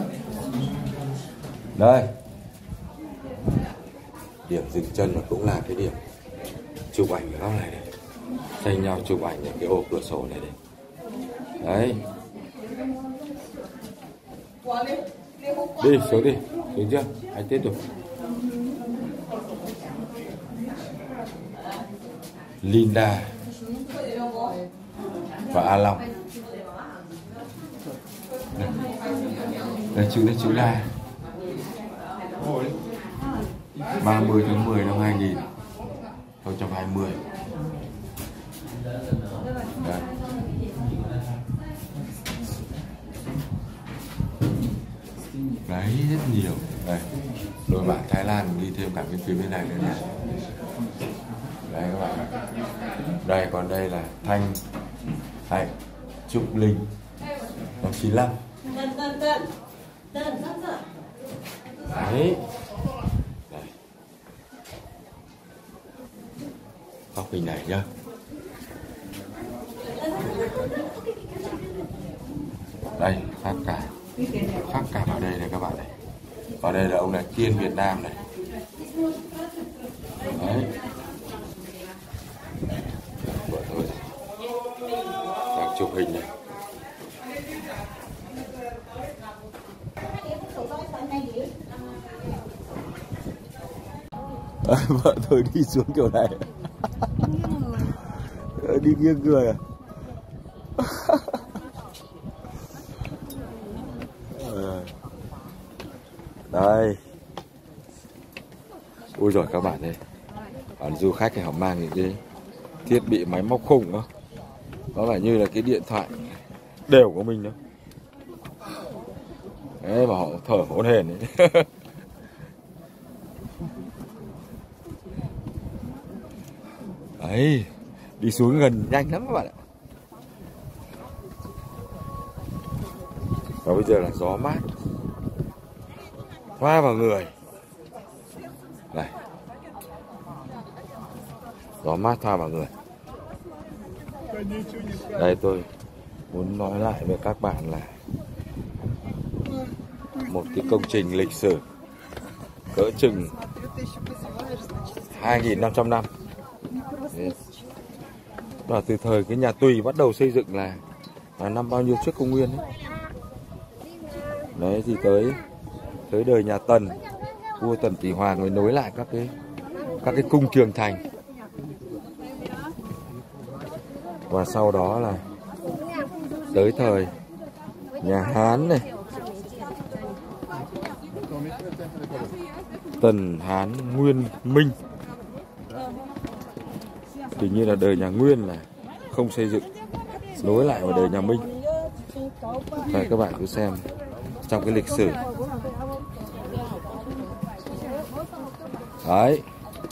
Đây. Điểm dừng chân là cũng là cái điểm chụp ảnh ở góc này này. Tranh nhau chụp ảnh ở cái ô cửa sổ này này. Đấy. Đi xuống đi. Xuống chưa? Anh tiếp tục. Linda và A Long. Đây chú La. 30 tháng 10 năm 2020. Đây. Đấy rất nhiều. Đây. Đôi bạn Thái Lan đi thêm cả cái phía bên này nữa này. Đây các bạn ạ. Đây còn đây là Thanh Trúc Linh năm 95. Đấy. Đây. Góc hình này nhá. Đây phát cả vào đây này các bạn này. Vào đây là ông là Kiên Việt Nam này. Đấy. Vợ tôi đang chụp hình này. Vợ tôi đi xuống kiểu này. Đi nghiêng người à? Đây. Ui rồi các bạn ơi. Bạn du khách thì họ mang những cái thiết bị máy móc khủng đó. Nó phải như là cái điện thoại đều của mình đó. Đấy mà họ thở hổn hển ấy. Đấy, đi xuống gần nhanh lắm các bạn ạ. Và bây giờ là gió mát hoa vào người. Này. Gió mát hoa vào người. Đây tôi muốn nói lại với các bạn là một cái công trình lịch sử cỡ chừng 2.500 năm. Và từ thời cái nhà Tùy bắt đầu xây dựng là năm bao nhiêu trước công nguyên ấy. Đấy thì tới đời nhà Tần, vua Tần Thủy Hoàng mới nối lại các cái cung trường thành. Và sau đó là tới thời nhà Hán này, Tần, Hán, Nguyên, Minh. Hình như là đời nhà Nguyên là không xây dựng, nối lại vào đời nhà Minh. Và các bạn cứ xem trong cái lịch sử. Đấy.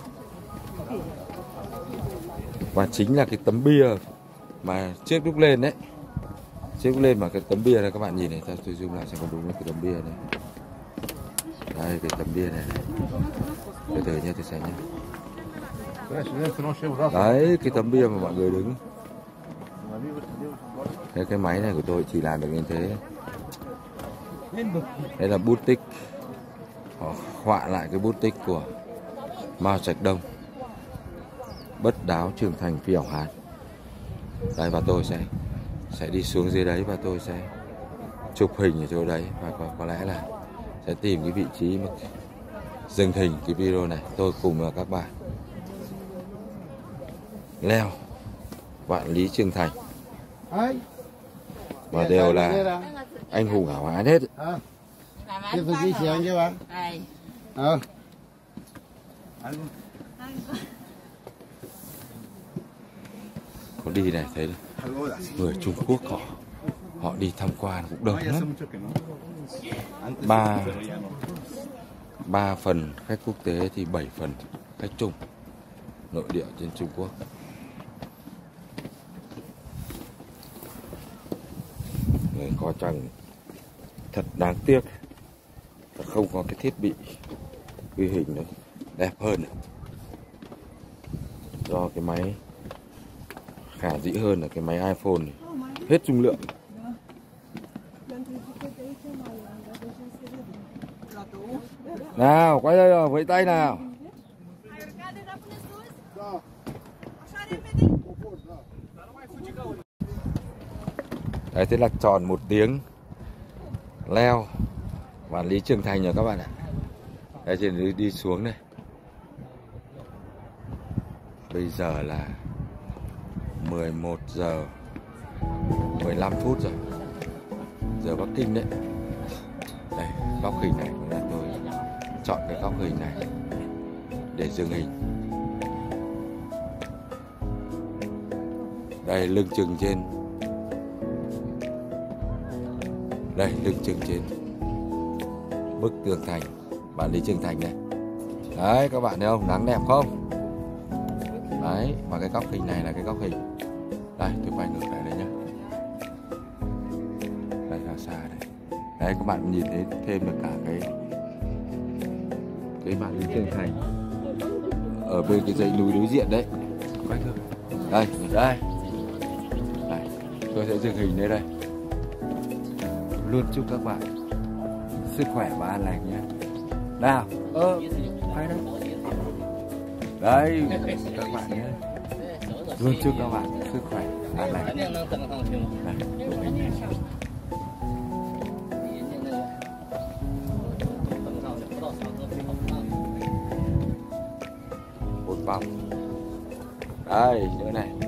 Và chính là cái tấm bia mà trước lúc lên đấy. Trước lúc lên mà cái tấm bia này các bạn nhìn này, tôi zoom lại xem còn đúng là cái tấm bia này. Đây cái tấm bia này. Từ từ nha, tôi xem nhé. Đấy cái tấm bia mà mọi người đứng. Cái máy này của tôi chỉ làm được như thế. Đây là bút tích. Họ họa lại cái bút tích của Mao Trạch Đông. Bất đáo trưởng thành phi hảo Hán. Đây và tôi sẽ đi xuống dưới đấy và tôi sẽ chụp hình ở chỗ đấy. Và có lẽ là sẽ tìm cái vị trí mà dừng hình cái video này. Tôi cùng các bạn leo Vạn Lý Trường Thành. Và đều là anh hùng hảo hán hết. Tiếp tục đi xuống chứ bạn. Có đi này thấy người Trung Quốc họ đi tham quan cũng đông lắm. 3 phần khách quốc tế thì 7 phần khách Trung nội địa trên Trung Quốc. Đấy, có chăng thật đáng tiếc không có cái thiết bị ghi hình nó đẹp hơn, do cái máy khả dĩ hơn là cái máy iPhone này. Hết dung lượng. Nào quay đây rồi, vẫy tay nào. Đấy, thế là tròn 1 tiếng leo Vạn Lý Trường Thành rồi các bạn ạ. Đây, trên đi xuống đây. Bây giờ là 11 giờ 15 phút rồi, giờ Bắc Kinh đấy. Đây, góc hình này là tôi chọn cái góc hình này để dừng hình. Đây, lưng chừng trên. Đây, lưng chừng trên bức tường thành Vạn Lý Trường Thành này. Đấy, các bạn thấy không? Nắng đẹp không? Đấy, và cái góc hình này là cái góc hình. Đây, tôi quay ngược lại đây nhé. Đây, xa xa đây. Đấy, các bạn nhìn thấy thêm được cả cái Vạn Lý Trường Thành ở bên cái dãy núi đối diện đấy. Quay ngược. Đây, đây. Đây, tôi sẽ dừng hình đây đây. Luôn chúc các bạn sức khỏe và an lành nhé. Nào, hay đấy. Đây, các bạn nhé. Luôn chúc các bạn sức khỏe, an lành. Đây, chụp hình này. Một vòng. Đây, nữa này.